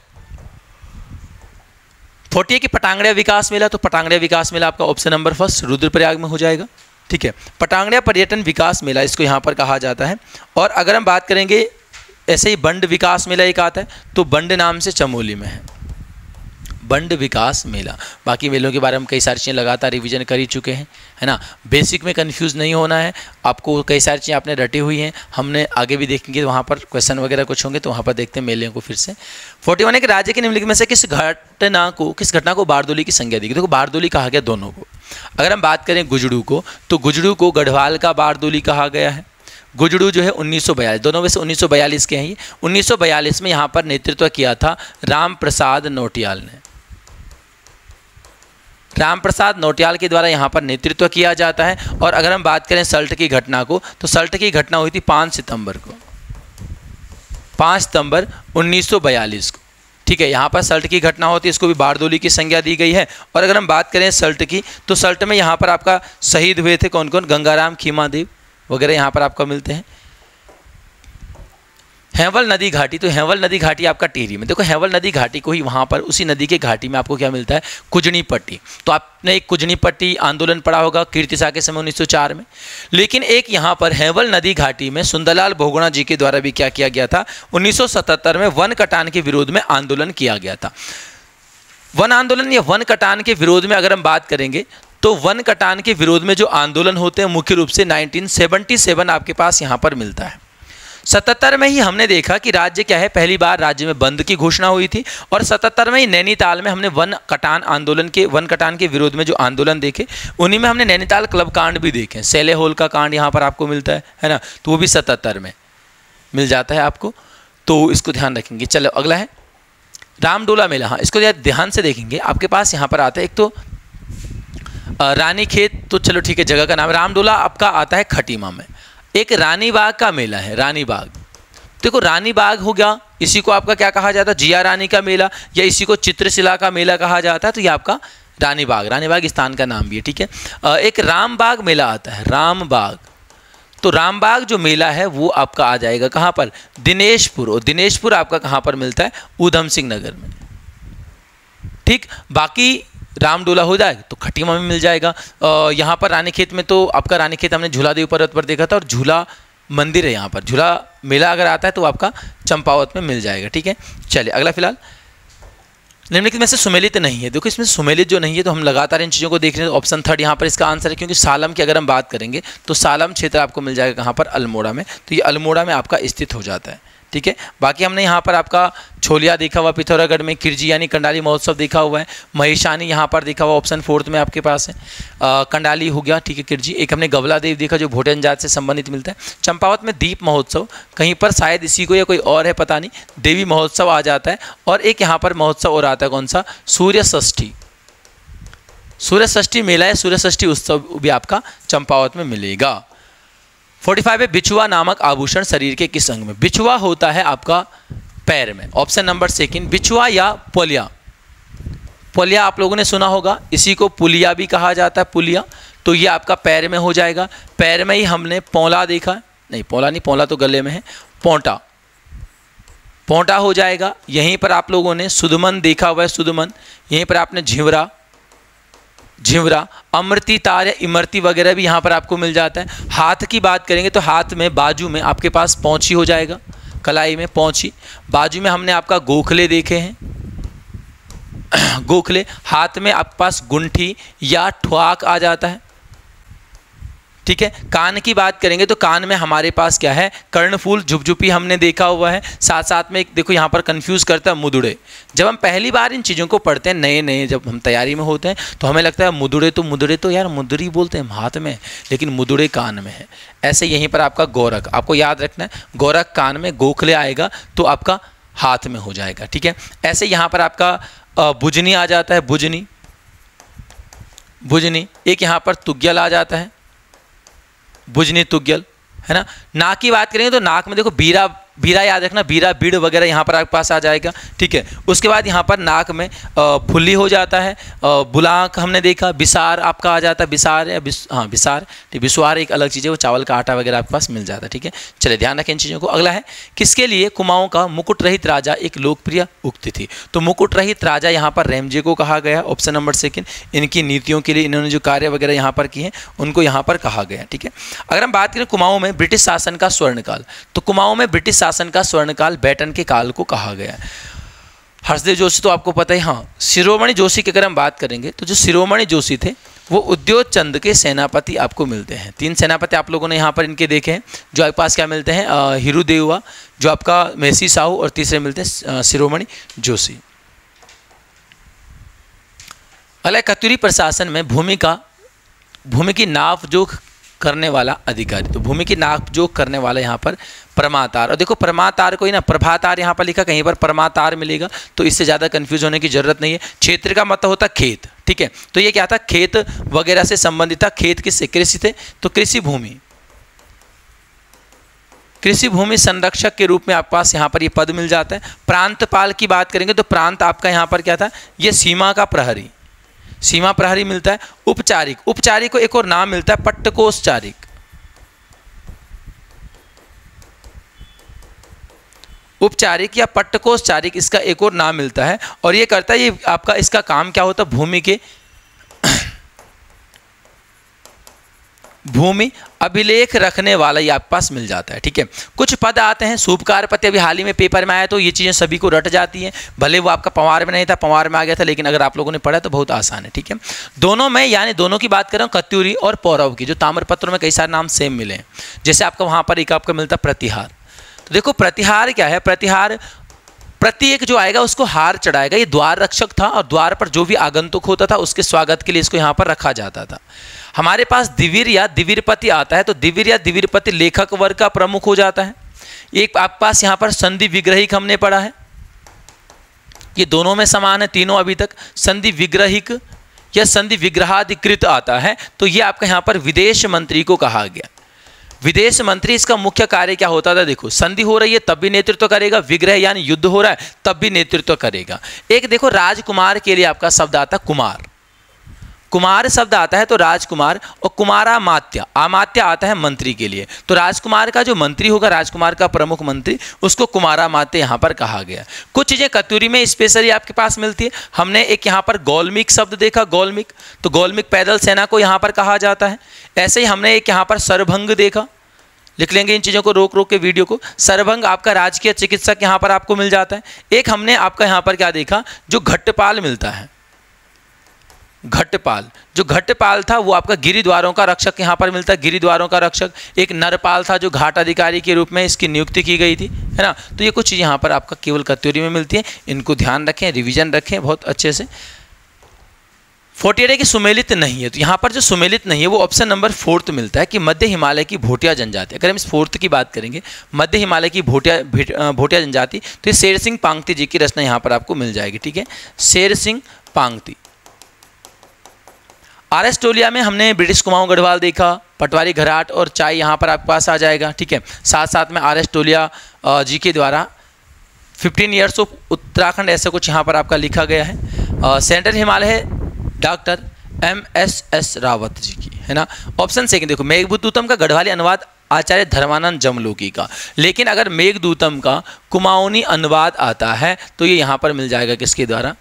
S1: 40 की पटांगड़िया विकास मेला। तो पटांगड़िया विकास मेला आपका ऑप्शन नंबर 1 रुद्रप्रयाग में हो जाएगा। ठीक है, पटांगड़िया पर्यटन विकास मेला इसको यहाँ पर कहा जाता है। और अगर हम बात करेंगे ऐसे ही बंड विकास मेला एक आता है, तो बंड नाम से चमोली में है, बंड विकास मेला। बाकी मेलों के बारे में कई सारी चीज़ें लगातार रिवीजन कर ही चुके हैं, है ना। बेसिक में कंफ्यूज नहीं होना है आपको, कई सारी चीज़ें आपने रटी हुई हैं, हमने आगे भी देखेंगे वहाँ पर क्वेश्चन वगैरह कुछ होंगे तो वहाँ पर देखते हैं मेलों को फिर से। 41 है कि राज्य के निम्नलिखित में से किस घटना को बारदोली की संज्ञा दी गई। देखो बारदोली कहा गया दोनों को। अगर हम बात करें गुजड़ू को, तो गुजड़ू को गढ़वाल का बारदोली कहा गया है। गुजड़ू जो है 1942, दोनों में से 1942 के हैं ये। 1942 में यहाँ पर नेतृत्व किया था राम प्रसाद नौटियाल ने। राम प्रसाद नौटियाल के द्वारा यहाँ पर नेतृत्व किया जाता है। और अगर हम बात करें सल्ट की घटना को, तो सल्ट की घटना हुई थी 5 सितंबर को, 5 सितंबर 1942 को। ठीक है, यहाँ पर सल्ट की घटना होती है, इसको भी बारदोली की संज्ञा दी गई है। और अगर हम बात करें सल्ट की, तो सल्ट में यहाँ पर आपका शहीद हुए थे कौन कौन, गंगाराम खीमादेव वगैरह यहाँ पर आपको मिलते हैं। हेवल नदी घाटी, तो हेवल नदी घाटी आपका टिहरी में, देखो हेवल नदी घाटी को ही वहाँ पर उसी नदी के घाटी में आपको क्या मिलता है, कुजनी पट्टी। तो आपने एक कुजनी पट्टी आंदोलन पढ़ा होगा कीर्तिसा के समय 1904 में। लेकिन एक यहाँ पर हेवल नदी घाटी में सुंदरलाल बहुगुणा जी के द्वारा भी क्या किया गया था, 1977 में वन कटान के विरोध में आंदोलन किया गया था। वन आंदोलन या वन कटान के विरोध में अगर हम बात करेंगे, तो वन कटान के विरोध में जो आंदोलन होते हैं मुख्य रूप से 1977 आपके पास यहाँ पर मिलता है। 77 में ही हमने देखा कि राज्य क्या है, पहली बार राज्य में बंद की घोषणा हुई थी। और 77 में ही नैनीताल में हमने वन कटान के विरोध में जो आंदोलन देखे, उन्हीं में हमने नैनीताल क्लब कांड भी देखे। सेले होल का कांड यहाँ पर आपको मिलता है ना, तो वो भी 77 में मिल जाता है आपको, तो इसको ध्यान रखेंगे। चलो अगला है रामडोला मेला। हाँ, इसको ध्यान से देखेंगे, आपके पास यहाँ पर आता है एक तो रानीखेत, तो चलो ठीक है जगह का नाम। रामडोला आपका आता है खटीमा में। एक रानी बाग का मेला है, रानी बाग। देखो रानी बाग हो गया, इसी को आपका क्या कहा जाता है, जिया रानी का मेला, या इसी को चित्रशिला का मेला कहा जाता है। तो ये आपका रानी बाग स्थान का नाम भी है, ठीक है। एक राम बाग मेला आता है, राम बाग। तो राम बाग जो मेला है वो आपका आ जाएगा कहाँ पर, दिनेशपुर। और दिनेशपुर आपका कहाँ पर मिलता है, ऊधम सिंह नगर में, ठीक। बाकी रामडोला हो जाएगा तो खटीमा में मिल जाएगा। यहाँ पर रानीखेत में, तो आपका रानीखेत हमने झूलादेव पर्वत पर देखा था, और झूला मंदिर है यहाँ पर। झूला मेला अगर आता है तो आपका चंपावत में मिल जाएगा, ठीक है। चलिए अगला, फिलहाल निम्नलिखित में से सुमेलित नहीं है। देखो इसमें सुमेलित जो नहीं है, तो हम लगातार इन चीज़ों को देख रहे हैं। ऑप्शन 3 यहाँ पर इसका आंसर है, क्योंकि सालम की अगर हम बात करेंगे तो सालम क्षेत्र आपको मिल जाएगा कहाँ पर, अल्मोड़ा में। तो ये अल्मोड़ा में आपका स्थित हो जाता है, ठीक है। बाकी हमने यहाँ पर आपका छोलिया देखा हुआ, पिथौरागढ़ में किरजी यानी कंडाली महोत्सव देखा हुआ है। महिषानी यहाँ पर देखा हुआ, ऑप्शन 4 में आपके पास है। कंडाली हो गया, ठीक है, किरजी। एक हमने गवला देव देखा जो भोटन जात से संबंधित मिलता है। चंपावत में दीप महोत्सव, कहीं पर शायद इसी को या कोई और है पता नहीं, देवी महोत्सव आ जाता है। और एक यहाँ पर महोत्सव और आता है, कौन सा, सूर्य षष्ठी। सूर्य षष्ठी मेला है, सूर्य षष्ठी उत्सव भी आपका चंपावत में मिलेगा। 45 है बिछुआ नामक आभूषण शरीर के किस अंग में। बिछुआ होता है आपका पैर में, ऑप्शन नंबर 2 बिछुआ या पोलिया। पोलिया आप लोगों ने सुना होगा, इसी को पुलिया भी कहा जाता है, पुलिया। तो ये आपका पैर में हो जाएगा। पैर में ही हमने पौला देखा, नहीं पौला नहीं, पौला तो गले में है, पौंटा, पौंटा हो जाएगा। यहीं पर आप लोगों ने सुदमन देखा हुआ है, सुदमन। यहीं पर आपने झिंवरा, झिंवरा, अमृति तार या इमरती वगैरह भी यहाँ पर आपको मिल जाता है। हाथ की बात करेंगे तो हाथ में, बाजू में आपके पास पौंची हो जाएगा, कलाई में पौंची। बाजू में हमने आपका गोखले देखे हैं, गोखले। हाथ में आपके पास गुंठी या ठुआक आ जाता है, ठीक है। कान की बात करेंगे तो कान में हमारे पास क्या है, कर्णफूल, झुपझुपी हमने देखा हुआ है। साथ साथ में एक देखो यहाँ पर कंफ्यूज करता है मुदुड़े। जब हम पहली बार इन चीज़ों को पढ़ते हैं, नए नए जब हम तैयारी में होते हैं, तो हमें लगता है मुदुड़े तो यार मुदुरी बोलते हैं हाथ में, लेकिन मुदुड़े कान में है। ऐसे यहीं पर आपका गोरख, आपको याद रखना है, गोरख कान में, गोखले आएगा तो आपका हाथ में हो जाएगा, ठीक है। ऐसे यहाँ पर आपका बुजनी आ जाता है, बुजनी, बुजनी। एक यहाँ पर तुग्यल आ जाता है, बुजनी तुग्यल, है ना। नाक की बात करेंगे तो नाक में देखो बीरा, बीरा याद रखना, बीरा, बीड़ वगैरह यहाँ पर आपके पास आ जाएगा, ठीक है। उसके बाद यहाँ पर नाक में फुल्ली हो जाता है, बुलाक हमने देखा, बिसार आपका आ जाता है, बिसार या हाँ बिसार, ठीक। बिसवार एक अलग चीज़ है, वो चावल का आटा वगैरह आपके पास मिल जाता है, ठीक है। चलिए ध्यान रखें इन चीज़ों को। अगला है, किसके लिए कुमाऊँ का मुकुट रहित राजा एक लोकप्रिय उक्ति थी। तो मुकुट रहित राजा यहाँ पर रेमजे को कहा गया, ऑप्शन नंबर 2। इनकी नीतियों के लिए इन्होंने जो कार्य वगैरह यहाँ पर किए हैं उनको यहाँ पर कहा गया, ठीक है। अगर हम बात करें कुमाऊँ में ब्रिटिश शासन का स्वर्णकाल, तो कुमाऊँ में ब्रिटिश शासन का स्वर्णकाल बैटन के काल को कहा गया है। हर्षदेव जोशी तो आपको पता है। हाँ, शिरोमणि जोशी की अगर हम बात करेंगे तो जो शिरोमणि जोशी थे वो उद्योग चंद के सेनापति आपको मिलते हैं। 3 सेनापति आप लोगों ने यहाँ पर इनके देखे हैं, जो आपके पास क्या मिलते हैं, हिरुदेवा, जो आपका मेसी साहू, और तीसरे मिलते हैं शिरोमणि जोशी। अगला, कतुरी प्रशासन में भूमि की नाप जोख करने वाला अधिकारी। तो भूमि की नाप जोख करने वाला यहाँ पर प्रमातार। और देखो प्रमातार को ही ना प्रभातार यहाँ पर लिखा, कहीं पर प्रमातार मिलेगा, तो इससे ज़्यादा कंफ्यूज होने की जरूरत नहीं है। क्षेत्र का मतलब होता खेत, ठीक है। तो ये क्या था, खेत वगैरह से संबंधित था। खेत किससे, कृषि थे, तो कृषि भूमि, कृषि भूमि संरक्षक के रूप में आपके पास यहाँ पर ये पद मिल जाता है। प्रांतपाल की बात करेंगे तो प्रांत आपका यहाँ पर क्या था, ये सीमा का प्रहरी, सीमा प्रहरी मिलता है। उपचारिक, उपचारिक को एक और नाम मिलता है पट्टकोषचारिक। उपचारिक या पट्टकोषचारिक इसका एक और नाम मिलता है, और ये करता है, ये आपका इसका काम क्या होता है, भूमि के भूमि अभिलेख रखने वाला ये आपके पास मिल जाता है। ठीक है, कुछ पद आते हैं सूबकारपति, अभी हाल ही में पेपर में आया तो ये चीज़ें सभी को रट जाती हैं, भले वो आपका पंवार में नहीं था, पंवार में आ गया था, लेकिन अगर आप लोगों ने पढ़ा तो बहुत आसान है। ठीक है, दोनों में, यानी दोनों की बात कर रहा हूँ, कत्यूरी और पौरव की, जो ताम्रपत्रों में कई सारे नाम सेम मिले हैं। जैसे आपका वहाँ पर एक आपका मिलता प्रतिहार, तो देखो प्रतिहार क्या है, प्रतिहार प्रत्येक जो आएगा उसको हार चढ़ाएगा। ये द्वार रक्षक था, और द्वार पर जो भी आगंतुक होता था उसके स्वागत के लिए इसको यहाँ पर रखा जाता था। हमारे पास दिवीर या दिवीरपति आता है, तो दिवीर या दिवीरपति लेखक वर्ग का प्रमुख हो जाता है। एक आपके पास यहाँ पर संधि विग्रहिक हमने पढ़ा है, ये दोनों में समान है तीनों अभी तक। संधि विग्रहिक या संधि विग्रहाधिकृत आता है, तो ये आपका यहाँ पर विदेश मंत्री को कहा गया। विदेश मंत्री, इसका मुख्य कार्य क्या होता था, देखो संधि हो रही है तब भी नेतृत्व करेगा, विग्रह यानी युद्ध हो रहा है तब भी नेतृत्व करेगा। एक देखो राजकुमार के लिए आपका शब्द आता है कुमार, कुमार शब्द आता है तो राजकुमार, और कुमारामात्य, आमात्य आता है मंत्री के लिए। तो राजकुमार का जो मंत्री होगा, राजकुमार का प्रमुख मंत्री, उसको कुमारामात्य यहाँ पर कहा गया। कुछ चीज़ें कत्यूरी में स्पेशली आपके पास मिलती है। हमने एक यहाँ पर गौल्मिक शब्द देखा, गौल्मिक, तो गौल्मिक पैदल सेना को यहाँ पर कहा जाता है। ऐसे ही हमने एक यहाँ पर सरभंग देखा, लिख लेंगे इन चीज़ों को रोक रोक के वीडियो को। सरभंग आपका राजकीय चिकित्सक यहाँ पर आपको मिल जाता है। एक हमने आपका यहाँ पर क्या देखा, जो घट्टपाल मिलता है, घट्टपाल, जो घट्टपाल था वो आपका गिरिद्वारों का रक्षक यहाँ पर मिलता है, गिरिद्वारों का रक्षक। एक नरपाल था जो घाट अधिकारी के रूप में इसकी नियुक्ति की गई थी, है ना। तो ये कुछ चीज़ यहाँ पर आपका केवल कत्यूरी में मिलती है, इनको ध्यान रखें, रिवीजन रखें बहुत अच्छे से। 48 की सुमेलित नहीं है, तो यहाँ पर जो सुमेलित नहीं है वो ऑप्शन नंबर 4 मिलता है कि मध्य हिमालय की भोटिया जनजाति। अगर हम इस 4 की बात करेंगे, मध्य हिमालय की भोटिया जनजाति, तो ये शेर सिंह पांगती जी की रचना यहाँ पर आपको मिल जाएगी। ठीक है, शेर सिंह पांगती। आरएस-टोलिया में हमने ब्रिटिश कुमाऊं गढ़वाल देखा, पटवारी घराट और चाय यहाँ पर आपके पास आ जाएगा। ठीक है, साथ साथ में आरएस-टोलिया जी के द्वारा 15 ईयर्स ऑफ उत्तराखंड, ऐसा कुछ यहाँ पर आपका लिखा गया है। सेंट्रल हिमालय है डॉक्टर MSS रावत जी की, है ना। ऑप्शन सेकंड देखो, मेघदूतम का गढ़वाली अनुवाद आचार्य धर्मानंद जमलोकी का, लेकिन अगर मेघदूतम का कुमाऊनी अनुवाद आता है तो ये यहाँ पर मिल जाएगा किसके द्वारा,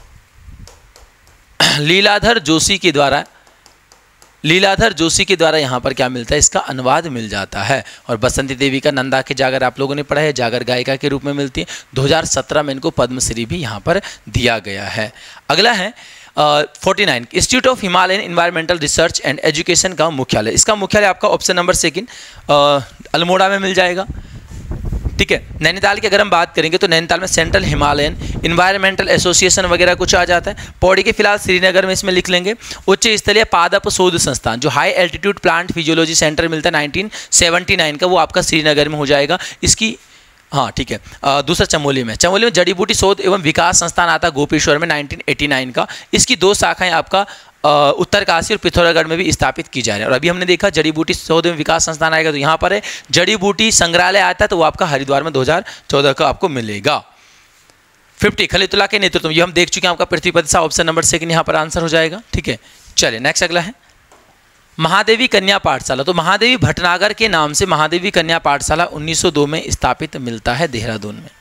S1: लीलाधर जोशी के द्वारा। लीलाधर जोशी के द्वारा यहाँ पर क्या मिलता है, इसका अनुवाद मिल जाता है। और बसंती देवी का नंदा के जागर आप लोगों ने पढ़ा है, जागर गायिका के रूप में मिलती है। 2017 में इनको पद्मश्री भी यहाँ पर दिया गया है। अगला है 49 institute of Himalayan environmental research and education का मुख्यालय। इसका मुख्यालय आपका ऑप्शन नंबर 2 अल्मोड़ा में मिल जाएगा। ठीक है, नैनीताल की अगर हम बात करेंगे तो नैनीताल में सेंट्रल हिमालयन इन्वायरमेंटल एसोसिएशन वगैरह कुछ आ जाता है। पौड़ी के फिलहाल श्रीनगर में इसमें लिख लेंगे। उच्च स्तरीय पादप शोध संस्थान, जो high altitude plant physiology centre मिलता है 1979 का, वो आपका श्रीनगर में हो जाएगा। इसकी हाँ ठीक है, दूसरा चमोली में जड़ी बूटी शोध एवं विकास संस्थान आता है गोपेश्वर में 1989 का। इसकी 2 शाखाएं आपका उत्तरकाशी और पिथौरागढ़ में भी स्थापित की जा रही है। और अभी हमने देखा जड़ी बूटी शोध एवं विकास संस्थान आएगा तो यहाँ पर है। जड़ी बूटी संग्रहालय आता है तो वो आपका हरिद्वार में 2014 का आपको मिलेगा। 50 खलीतुल्लाह के नेतृत्व में, ये हम देख चुके हैं आपका पृथ्वीपति साहब, ऑप्शन नंबर 2 यहाँ पर आंसर हो जाएगा। ठीक है, चलिए नेक्स्ट अगला है महादेवी कन्या पाठशाला। तो महादेवी भटनागर के नाम से महादेवी कन्या पाठशाला 1902 में स्थापित मिलता है देहरादून में।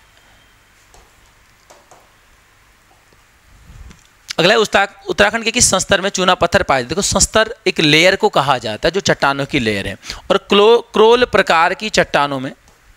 S1: अगला है उत्तराखंड के किस संस्तर में चूना पत्थर पाए। देखो संस्तर एक लेयर को कहा जाता है जो चट्टानों की लेयर है, और क्रोल प्रकार की चट्टानों में,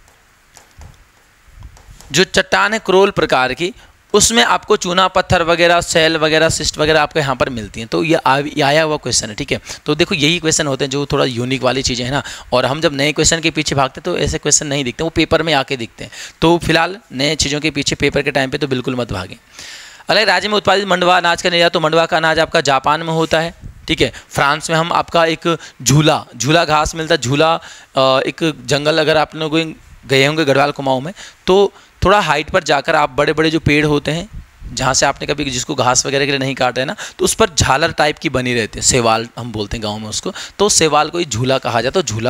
S1: जो चट्टान है क्रोल प्रकार की, उसमें आपको चूना पत्थर वगैरह, सेल वगैरह, सिस्ट वगैरह आपको यहाँ पर मिलती हैं। तो ये आया हुआ क्वेश्चन है। ठीक है, तो देखो यही क्वेश्चन होते हैं जो थोड़ा यूनिक वाली चीज़ें हैं ना, और हम जब नए क्वेश्चन के पीछे भागते हैं तो ऐसे क्वेश्चन नहीं दिखते, वो पेपर में आके दिखते हैं। तो फिलहाल नए चीज़ों के पीछे पेपर के टाइम पर तो बिल्कुल मत भागें। अलग राज्य में उत्पादित मंडवा अनाज का निर्यात, तो मंडवा का अनाज आपका जापान में होता है। ठीक है, फ्रांस में हम आपका एक झूला घास मिलता है। झूला एक जंगल, अगर आप लोग गए होंगे गढ़वाल कुमाऊं में, तो थोड़ा हाइट पर जाकर आप बड़े बड़े जो पेड़ होते हैं, जहाँ से आपने कभी जिसको घास वगैरह के लिए नहीं काटे ना, तो उस पर झालर टाइप की बनी रहती है, सेवाल हम बोलते हैं गाँव में उसको, तो सेवाल को ही झूला कहा जाता है। तो झूला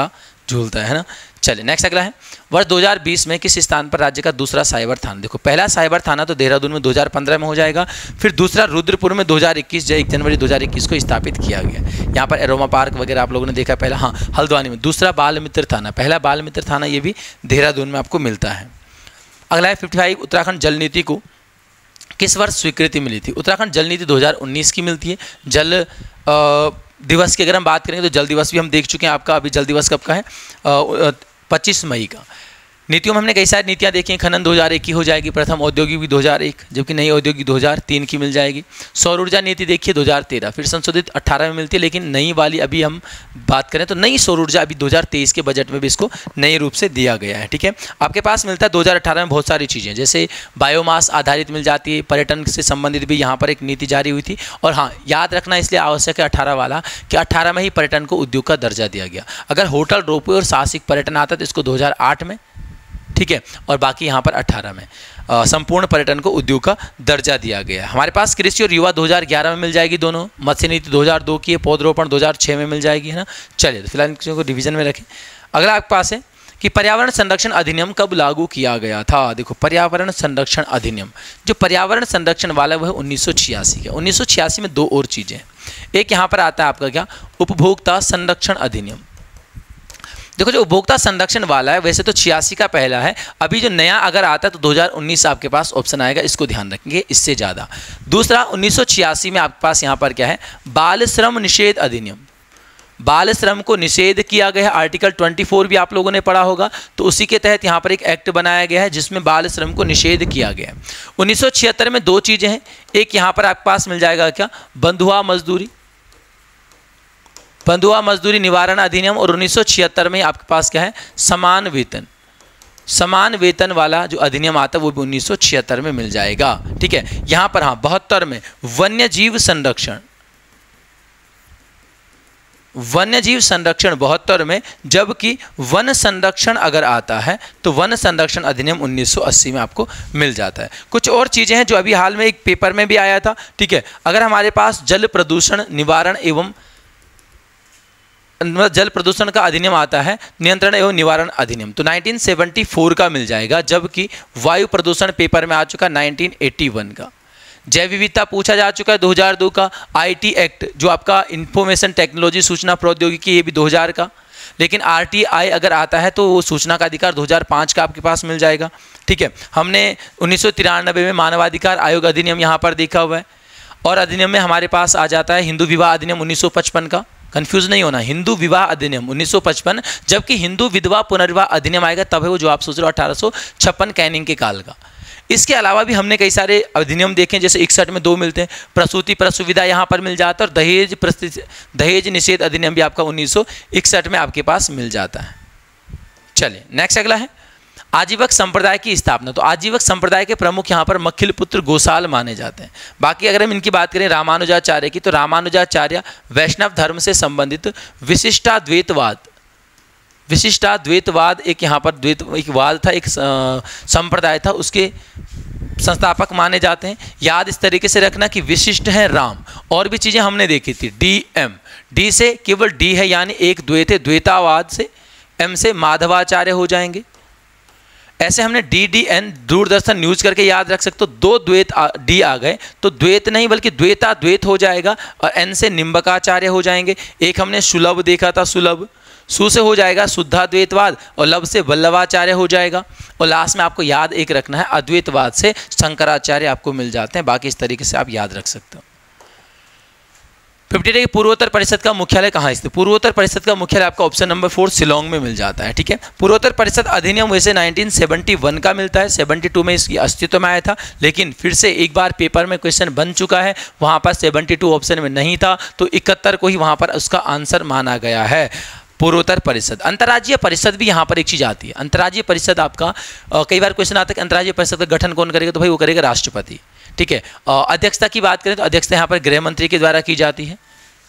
S1: झूलता है ना। चलिए नेक्स्ट अगला है, वर्ष 2020 में किस स्थान पर राज्य का दूसरा साइबर थाना? देखो पहला साइबर थाना तो देहरादून में 2015 में हो जाएगा, फिर दूसरा रुद्रपुर में 2021 1 जनवरी 2021 को स्थापित किया गया। यहाँ पर एरोमा पार्क वगैरह आप लोगों ने देखा पहला, हाँ हल्द्वानी में। दूसरा बाल मित्र थाना, पहला बाल मित्र थाना ये भी देहरादून में आपको मिलता है। अगला है 55, उत्तराखंड जल नीति को किस वर्ष स्वीकृति मिली थी? उत्तराखंड जल नीति 2019 की मिलती है। जल दिवस की अगर हम बात करेंगे तो जल दिवस भी हम देख चुके हैं आपका, अभी जल दिवस कब का है? 25 मई का। नीतियों में हमने कई सारी नीतियां देखी हैं। खनन 2001 की हो जाएगी, प्रथम औद्योगिक भी 2001, जबकि नई औद्योगिक 2003 की मिल जाएगी। सौर ऊर्जा नीति देखिए 2013, फिर संशोधित 18 में मिलती है, लेकिन नई वाली अभी हम बात करें तो नई सौर ऊर्जा अभी 2023 के बजट में भी इसको नए रूप से दिया गया है। ठीक है, आपके पास मिलता है 2018 में बहुत सारी चीज़ें, जैसे बायोमास आधारित मिल जाती है, पर्यटन से संबंधित भी यहाँ पर एक नीति जारी हुई थी। और हाँ, याद रखना इसलिए आवश्यक है 18 वाला कि 18 में ही पर्यटन को उद्योग का दर्जा दिया गया। अगर होटल, रोपवे और साहसिक पर्यटन आता तो इसको 2008 में, ठीक है, और बाकी यहाँ पर 18 में संपूर्ण पर्यटन को उद्योग का दर्जा दिया गया है। हमारे पास कृषि और युवा 2011 में मिल जाएगी दोनों। मत्स्य नीति 2002 की है, पौधरोपण 2006 में मिल जाएगी, है ना। चलिए तो फिलहाल को डिवीजन में रखें। अगला आपके पास है कि पर्यावरण संरक्षण अधिनियम कब लागू किया गया था? देखो पर्यावरण संरक्षण अधिनियम, जो पर्यावरण संरक्षण वाला वह 1986 का। 1986 में दो और चीज़ें हैं। एक यहाँ पर आता है आपका क्या, उपभोक्ता संरक्षण अधिनियम। देखो जो उपभोक्ता संरक्षण वाला है वैसे तो 86 का पहला है, अभी जो नया अगर आता है तो 2019 आपके पास ऑप्शन आएगा, इसको ध्यान रखेंगे इससे ज़्यादा। दूसरा 1986 में आपके पास यहाँ पर क्या है, बाल श्रम निषेध अधिनियम। बाल श्रम को निषेध किया गया है, आर्टिकल 24 भी आप लोगों ने पढ़ा होगा, तो उसी के तहत यहाँ पर एक एक्ट बनाया गया है जिसमें बाल श्रम को निषेध किया गया है। 1976 में दो चीज़ें हैं, एक यहाँ पर आपके पास मिल जाएगा क्या, बंधुआ मजदूरी, बंधुआ मजदूरी निवारण अधिनियम, और 1976 में आपके पास क्या है, समान वेतन। समान वेतन वाला जो अधिनियम आता है वो भी 1976 में मिल जाएगा। ठीक है, यहां पर हाँ 72 में वन्य जीव संरक्षण, वन्य जीव संरक्षण 72 में, जबकि वन संरक्षण अगर आता है तो वन संरक्षण अधिनियम 1980 में आपको मिल जाता है। कुछ और चीजें हैं जो अभी हाल में एक पेपर में भी आया था। ठीक है, अगर हमारे पास जल प्रदूषण निवारण एवं जल प्रदूषण का अधिनियम आता है, नियंत्रण एवं निवारण अधिनियम, तो 1974 का मिल जाएगा, जबकि वायु प्रदूषण पेपर में आ चुका 1981 का। जैव विविधता पूछा जा चुका है 2002 का। आईटी एक्ट जो आपका इंफॉर्मेशन टेक्नोलॉजी सूचना प्रौद्योगिकी, ये भी 2000 का। लेकिन आरटीआई अगर आता है तो वो सूचना का अधिकार 2005 का आपके पास मिल जाएगा। ठीक है, हमने 1993 में मानवाधिकार आयोग अधिनियम यहाँ पर देखा हुआ है, और अधिनियम में हमारे पास आ जाता है हिंदू विवाह अधिनियम 1955 का। कंफ्यूज नहीं होना, हिंदू विवाह अधिनियम 1955, जबकि हिंदू विधवा पुनर्विवाह अधिनियम आएगा तब है वो जो आप सोच रहे हो 1856 कैनिंग के काल का। इसके अलावा भी हमने कई सारे अधिनियम देखे, जैसे 61 में दो मिलते हैं, प्रसूति पर सुविधा यहाँ पर मिल जाता है, और दहेज निषेध अधिनियम भी आपका 1961 में आपके पास मिल जाता है। चलिए नेक्स्ट अगला है आजीवक संप्रदाय की स्थापना। तो आजीवक संप्रदाय के प्रमुख यहाँ पर मखिल पुत्र गोसाल माने जाते हैं। बाकी अगर हम इनकी बात करें रामानुजाचार्य की, तो रामानुजाचार्य वैष्णव धर्म से संबंधित विशिष्टाद्वैतवाद, विशिष्टाद्वैतवाद एक यहाँ पर एक वाद था, एक संप्रदाय था, उसके संस्थापक माने जाते हैं। याद इस तरीके से रखना कि विशिष्ट है राम, और भी चीज़ें हमने देखी थी, डी से केवल डी है यानी एक द्वैत है, द्वैतावाद से, एम से माधवाचार्य हो जाएंगे। ऐसे हमने DDN दूरदर्शन न्यूज करके याद रख सकते हो, दो द्वैत डी आ गए तो द्वैत नहीं बल्कि द्वैताद्वैत हो जाएगा, और N से निम्बकाचार्य हो जाएंगे। एक हमने सुलभ देखा था, सुलभ, सु से हो जाएगा शुद्धाद्वैतवाद, और लभ से वल्लभाचार्य हो जाएगा, और लास्ट में आपको याद एक रखना है अद्वैतवाद से शंकराचार्य आपको मिल जाते हैं। बाकी इस तरीके से आप याद रख सकते हो। 58 पूर्वोत्तर परिषद का मुख्यालय कहाँ स्थित? पूर्वोत्तर परिषद का मुख्यालय आपका ऑप्शन नंबर 4 शिलोंग में मिल जाता है। ठीक है, पूर्वोत्तर परिषद अधिनियम वैसे 1971 का मिलता है, 72 में इसकी अस्तित्व में आया था, लेकिन फिर से एक बार पेपर में क्वेश्चन बन चुका है, वहाँ पर 72 ऑप्शन में नहीं था, तो 71 को ही वहाँ पर उसका आंसर माना गया है। पूर्वोत्तर परिषद। अंतर्राज्यीय परिषद भी यहाँ पर एक चीज़ आती है। अंतर्राज्यीय परिषद आपका कई बार क्वेश्चन आता है कि अंतर्राज्यीय परिषद का गठन कौन करेगा, तो भाई वो करेगा राष्ट्रपति। ठीक है, अध्यक्षता की बात करें तो अध्यक्षता यहाँ पर गृह मंत्री के द्वारा की जाती है।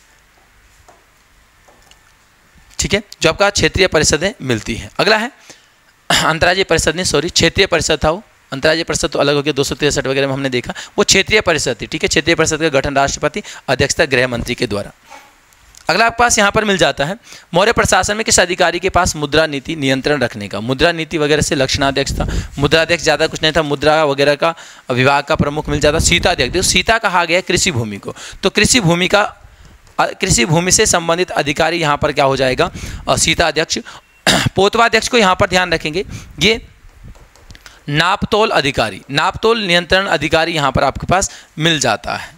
S1: ठीक है, जो आपका क्षेत्रीय परिषदें मिलती है। अगला है अंतर्राज्यीय परिषद नहीं, सॉरी क्षेत्रीय परिषद था वो, अंतर्राज्यीय परिषद तो अलग हो गया, 263 वगैरह में हमने देखा, वो क्षेत्रीय परिषद थी। ठीक है, क्षेत्रीय परिषद का गठन राष्ट्रपति, अध्यक्षता गृह मंत्री के द्वारा। अगला आपके पास यहाँ पर मिल जाता है, मौर्य प्रशासन में किस अधिकारी के पास मुद्रा नीति नियंत्रण रखने का, मुद्रा नीति वगैरह से लक्षणाध्यक्ष था, मुद्राध्यक्ष ज़्यादा कुछ नहीं था, मुद्रा वगैरह का विभाग का प्रमुख मिल जाता, सीताध्यक्ष। देखो सीता कहा गया कृषि भूमि को, तो कृषि भूमि से संबंधित अधिकारी यहाँ पर क्या हो जाएगा, सीताध्यक्ष। पोतवाध्यक्ष को यहाँ पर ध्यान रखेंगे, ये नापतोल अधिकारी, नापतोल नियंत्रण अधिकारी यहाँ पर आपके पास मिल जाता है।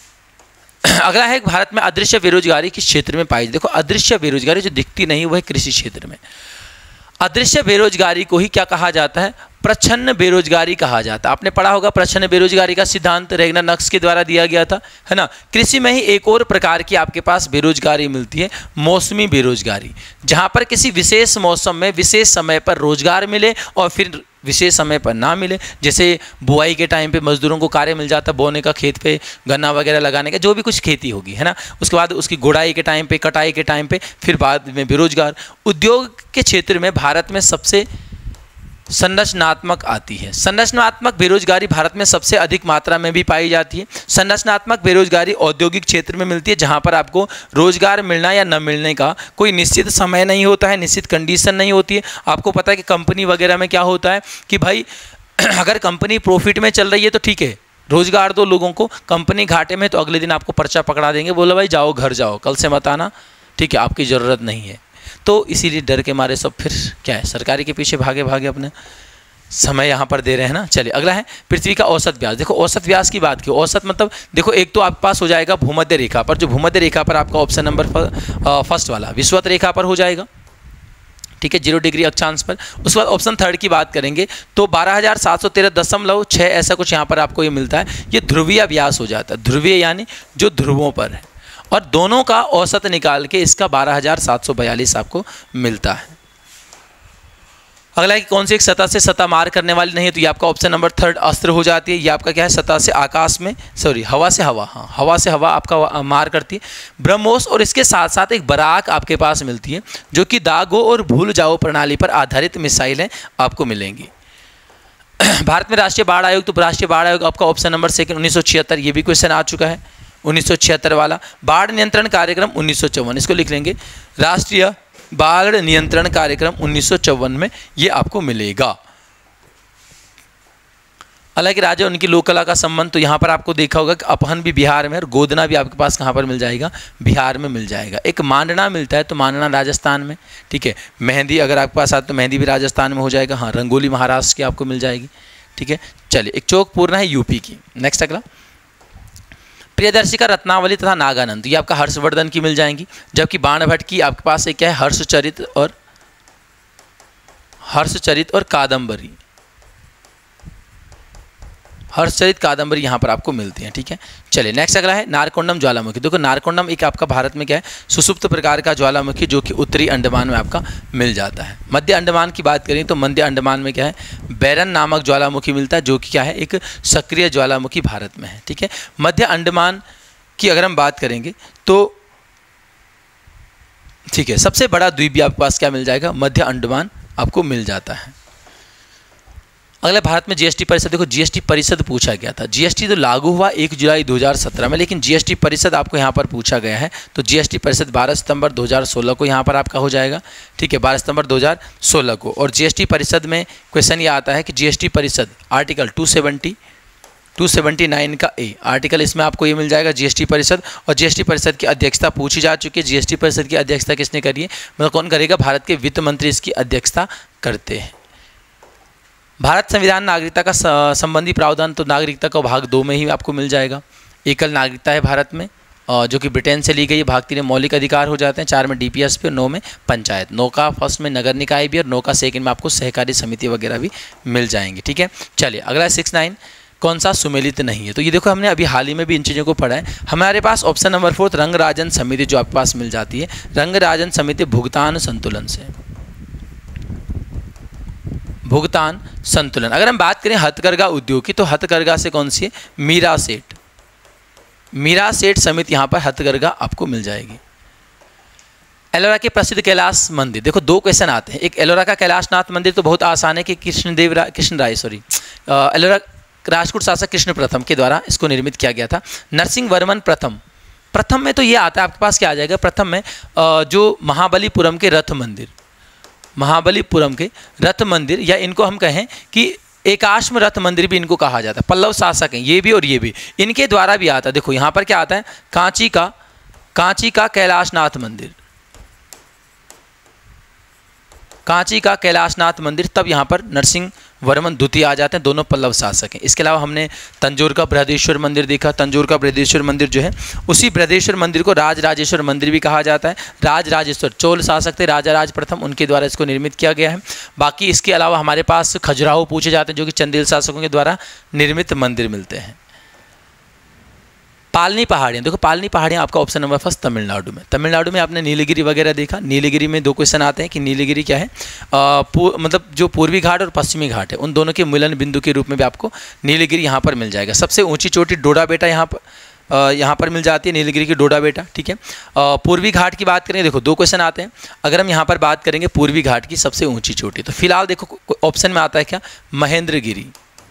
S1: अगला है भारत में अदृश्य बेरोजगारी किस क्षेत्र में पाई। देखो अदृश्य बेरोजगारी जो दिखती नहीं वह कृषि क्षेत्र में, अदृश्य बेरोजगारी को ही क्या कहा जाता है, प्रच्छन्न बेरोजगारी कहा जाता है। आपने पढ़ा होगा प्रच्छन्न बेरोजगारी का सिद्धांत रेगनर नक्स के द्वारा दिया गया था, है ना। कृषि में ही एक और प्रकार की आपके पास बेरोजगारी मिलती है, मौसमी बेरोजगारी, जहां पर किसी विशेष मौसम में विशेष समय पर रोजगार मिले और फिर विशेष समय पर ना मिले। जैसे बुआई के टाइम पे मजदूरों को कार्य मिल जाता है, बोने का, खेत पे गन्ना वगैरह लगाने का, जो भी कुछ खेती होगी, है ना। उसके बाद उसकी गुड़ाई के टाइम पे, कटाई के टाइम पे, फिर बाद में बेरोजगार। उद्योग के क्षेत्र में भारत में सबसे संरचनात्मक आती है, संरचनात्मक बेरोजगारी भारत में सबसे अधिक मात्रा में भी पाई जाती है। संरचनात्मक बेरोजगारी औद्योगिक क्षेत्र में मिलती है, जहां पर आपको रोजगार मिलना या न मिलने का कोई निश्चित समय नहीं होता है, निश्चित कंडीशन नहीं होती है। आपको पता है कि कंपनी वगैरह में क्या होता है कि भाई अगर कंपनी प्रॉफिट में चल रही है तो ठीक है, रोजगार दो लोगों को, कंपनी घाटे में तो अगले दिन आपको पर्चा पकड़ा देंगे, बोला भाई जाओ घर जाओ, कल से मत आना, ठीक है, आपकी ज़रूरत नहीं है। तो इसीलिए डर के मारे सब फिर क्या है, सरकारी के पीछे भागे भागे अपने समय यहाँ पर दे रहे हैं ना। चलिए अगला है पृथ्वी का औसत व्यास। देखो औसत व्यास की बात की, औसत मतलब देखो एक तो आपके पास हो जाएगा भूमध्य रेखा पर, जो भूमध्य रेखा पर आपका ऑप्शन नंबर फर्स्ट वाला विषुवत रेखा पर हो जाएगा, ठीक है, 0 डिग्री अक्षांश पर। उसके बाद ऑप्शन थर्ड की बात करेंगे तो 12,713.6 ऐसा कुछ यहाँ पर आपको ये मिलता है, ये ध्रुवीय व्यास हो जाता है, ध्रुवीय यानी जो ध्रुवों पर है, और दोनों का औसत निकाल के इसका 12,742 आपको मिलता है। अगला है कि कौन सी एक सतह से सतह मार करने वाली नहीं है, तो ये आपका ऑप्शन नंबर थर्ड अस्त्र हो जाती है। ये आपका क्या है, सतह से आकाश में, सॉरी हवा से हवा, हाँ हवा से हवा आपका मार करती है। ब्रह्मोस और इसके साथ साथ एक बराक आपके पास मिलती है, जो कि दागो और भूल जाओ प्रणाली पर आधारित मिसाइलें आपको मिलेंगी। भारत में राष्ट्रीय बाढ़ आयोग, तो राष्ट्रीय बाढ़ आयोग आपका ऑप्शन नंबर सेकंड 1976, ये भी क्वेश्चन आ चुका है 1976 वाला। बाढ़ नियंत्रण कार्यक्रम 1954, इसको लिख लेंगे, राष्ट्रीय बाढ़ नियंत्रण कार्यक्रम 1954 में ये आपको मिलेगा। हालांकि राज्य उनकी लोक कला का संबंध, तो यहाँ पर आपको देखा होगा कि अपहन भी बिहार में और गोदना भी आपके पास कहाँ पर मिल जाएगा, बिहार में मिल जाएगा। एक मांडना मिलता है, तो मांडना राजस्थान में, ठीक है। मेहंदी अगर आपके पास आता तो मेहंदी भी राजस्थान में हो जाएगा, हाँ रंगोली महाराष्ट्र की आपको मिल जाएगी, ठीक है। चलिए एक चौक पूर्ण है यूपी की। नेक्स्ट अगला प्रियदर्शिका रत्नावली तथा नागानंद, ये आपका हर्षवर्धन की मिल जाएंगी, जबकि बाणभट्ट की आपके पास एक क्या है, हर्षचरित और कादम्बरी, हर्षचरित कादम्बरी यहाँ पर आपको मिलती हैं, ठीक है। चलिए नेक्स्ट अगला है नारकोंडम ज्वालामुखी। देखो नारकोंडम एक आपका भारत में क्या है, सुसुप्त प्रकार का ज्वालामुखी, जो कि उत्तरी अंडमान में आपका मिल जाता है। मध्य अंडमान की बात करें तो मध्य अंडमान में क्या है, बैरन नामक ज्वालामुखी मिलता है, जो कि क्या है, एक सक्रिय ज्वालामुखी भारत में है, ठीक है। मध्य अंडमान की अगर हम बात करेंगे तो ठीक है, सबसे बड़ा द्वीप भी आपके पास क्या मिल जाएगा, मध्य अंडमान आपको मिल जाता है। अगला भारत में जीएसटी परिषद। देखो जीएसटी परिषद पूछा गया था, जीएसटी तो लागू हुआ 1 जुलाई 2017 में, लेकिन जीएसटी परिषद आपको यहाँ पर पूछा गया है, तो जीएसटी परिषद 12 सितंबर 2016 को यहाँ पर आपका हो जाएगा, ठीक है, 12 सितंबर 2016 को। और जीएसटी परिषद में क्वेश्चन ये आता है कि जीएसटी परिषद आर्टिकल 279 का ए आर्टिकल, इसमें आपको ये मिल जाएगा जीएसटी परिषद। और जीएसटी परिषद की अध्यक्षता पूछी जा चुकी है, जीएसटी परिषद की अध्यक्षता किसने करी है, मतलब कौन करेगा, भारत के वित्त मंत्री इसकी अध्यक्षता करते हैं। भारत संविधान नागरिकता का संबंधी प्रावधान, तो नागरिकता का भाग 2 में ही आपको मिल जाएगा। एकल नागरिकता है भारत में, जो कि ब्रिटेन से ली गई है। भाग 3 में मौलिक अधिकार हो जाते हैं, 4 में डीपीएस पे और 9 में पंचायत। 9 का फर्स्ट में नगर निकाय भी और 9 का सेकंड में आपको सहकारी समिति वगैरह भी मिल जाएंगी, ठीक है। चलिए अगला 6-9 कौन सा सुमेलित नहीं है, तो ये देखो हमने अभी हाल ही में भी इन चीज़ों को पढ़ा है। हमारे पास ऑप्शन नंबर 4 रंगराजन समिति जो आपके पास मिल जाती है। रंगराजन समिति भुगतान संतुलन से, भुगतान संतुलन। अगर हम बात करें हथकरघा उद्योग की, तो हथकरघा से कौन सी है, मीरा सेठ समिति यहाँ पर हथकरघा आपको मिल जाएगी। एलोरा के प्रसिद्ध कैलाश मंदिर, देखो 2 क्वेश्चन आते हैं। एक एलोरा का कैलाशनाथ मंदिर तो बहुत आसान है कि एलोरा राजपूत शासक कृष्ण प्रथम के द्वारा इसको निर्मित किया गया था। नरसिंह वर्मन प्रथम प्रथम में तो ये आता है आपके पास, क्या आ जाएगा प्रथम में, जो महाबलीपुरम के रथ मंदिर, महाबलीपुरम के रथ मंदिर, या इनको हम कहें कि एकाश्म रथ मंदिर भी इनको कहा जाता है। पल्लव शासक हैं ये भी और ये भी, इनके द्वारा भी आता है। देखो यहाँ पर क्या आता है, कांची का कैलाशनाथ मंदिर, कांची का कैलाशनाथ मंदिर, तब यहाँ पर नरसिंह वर्मन द्वितीय आ जाते हैं, दोनों पल्लव शासक हैं। इसके अलावा हमने तंजौर का बृहदेश्वर मंदिर देखा, तंजौर का बृहदेश्वर मंदिर जो है, उसी बृहदेश्वर मंदिर को राजराजेश्वर मंदिर भी कहा जाता है। राजराजेश्वर चोल शासक थे, राजा राज प्रथम, उनके द्वारा इसको निर्मित किया गया है। बाकी इसके अलावा हमारे पास खजुराहो पूछे जाते हैं, जो कि चंदेल शासकों के द्वारा निर्मित मंदिर मिलते हैं। पालनी पहाड़ियाँ, देखो पालनी पहाड़ियाँ आपका ऑप्शन नंबर फर्स्ट तमिलनाडु में। तमिलनाडु में आपने नीलगिरी वगैरह देखा, नीलगिरी में 2 क्वेश्चन आते हैं कि नीलगिरी क्या है, मतलब जो पूर्वी घाट और पश्चिमी घाट है उन दोनों के मिलन बिंदु के रूप में भी आपको नीलगिरी यहाँ पर मिल जाएगा। सबसे ऊंची चोटी डोडा बेटा यहाँ पर मिल जाती है, नीलगिरी की डोडा बेटा, ठीक है। पूर्वी घाट की बात करें, देखो 2 क्वेश्चन आते हैं। अगर हम यहाँ पर बात करेंगे पूर्वी घाट की सबसे ऊँची चोटी, तो फिलहाल देखो ऑप्शन में आता है क्या, महेंद्रगिरी,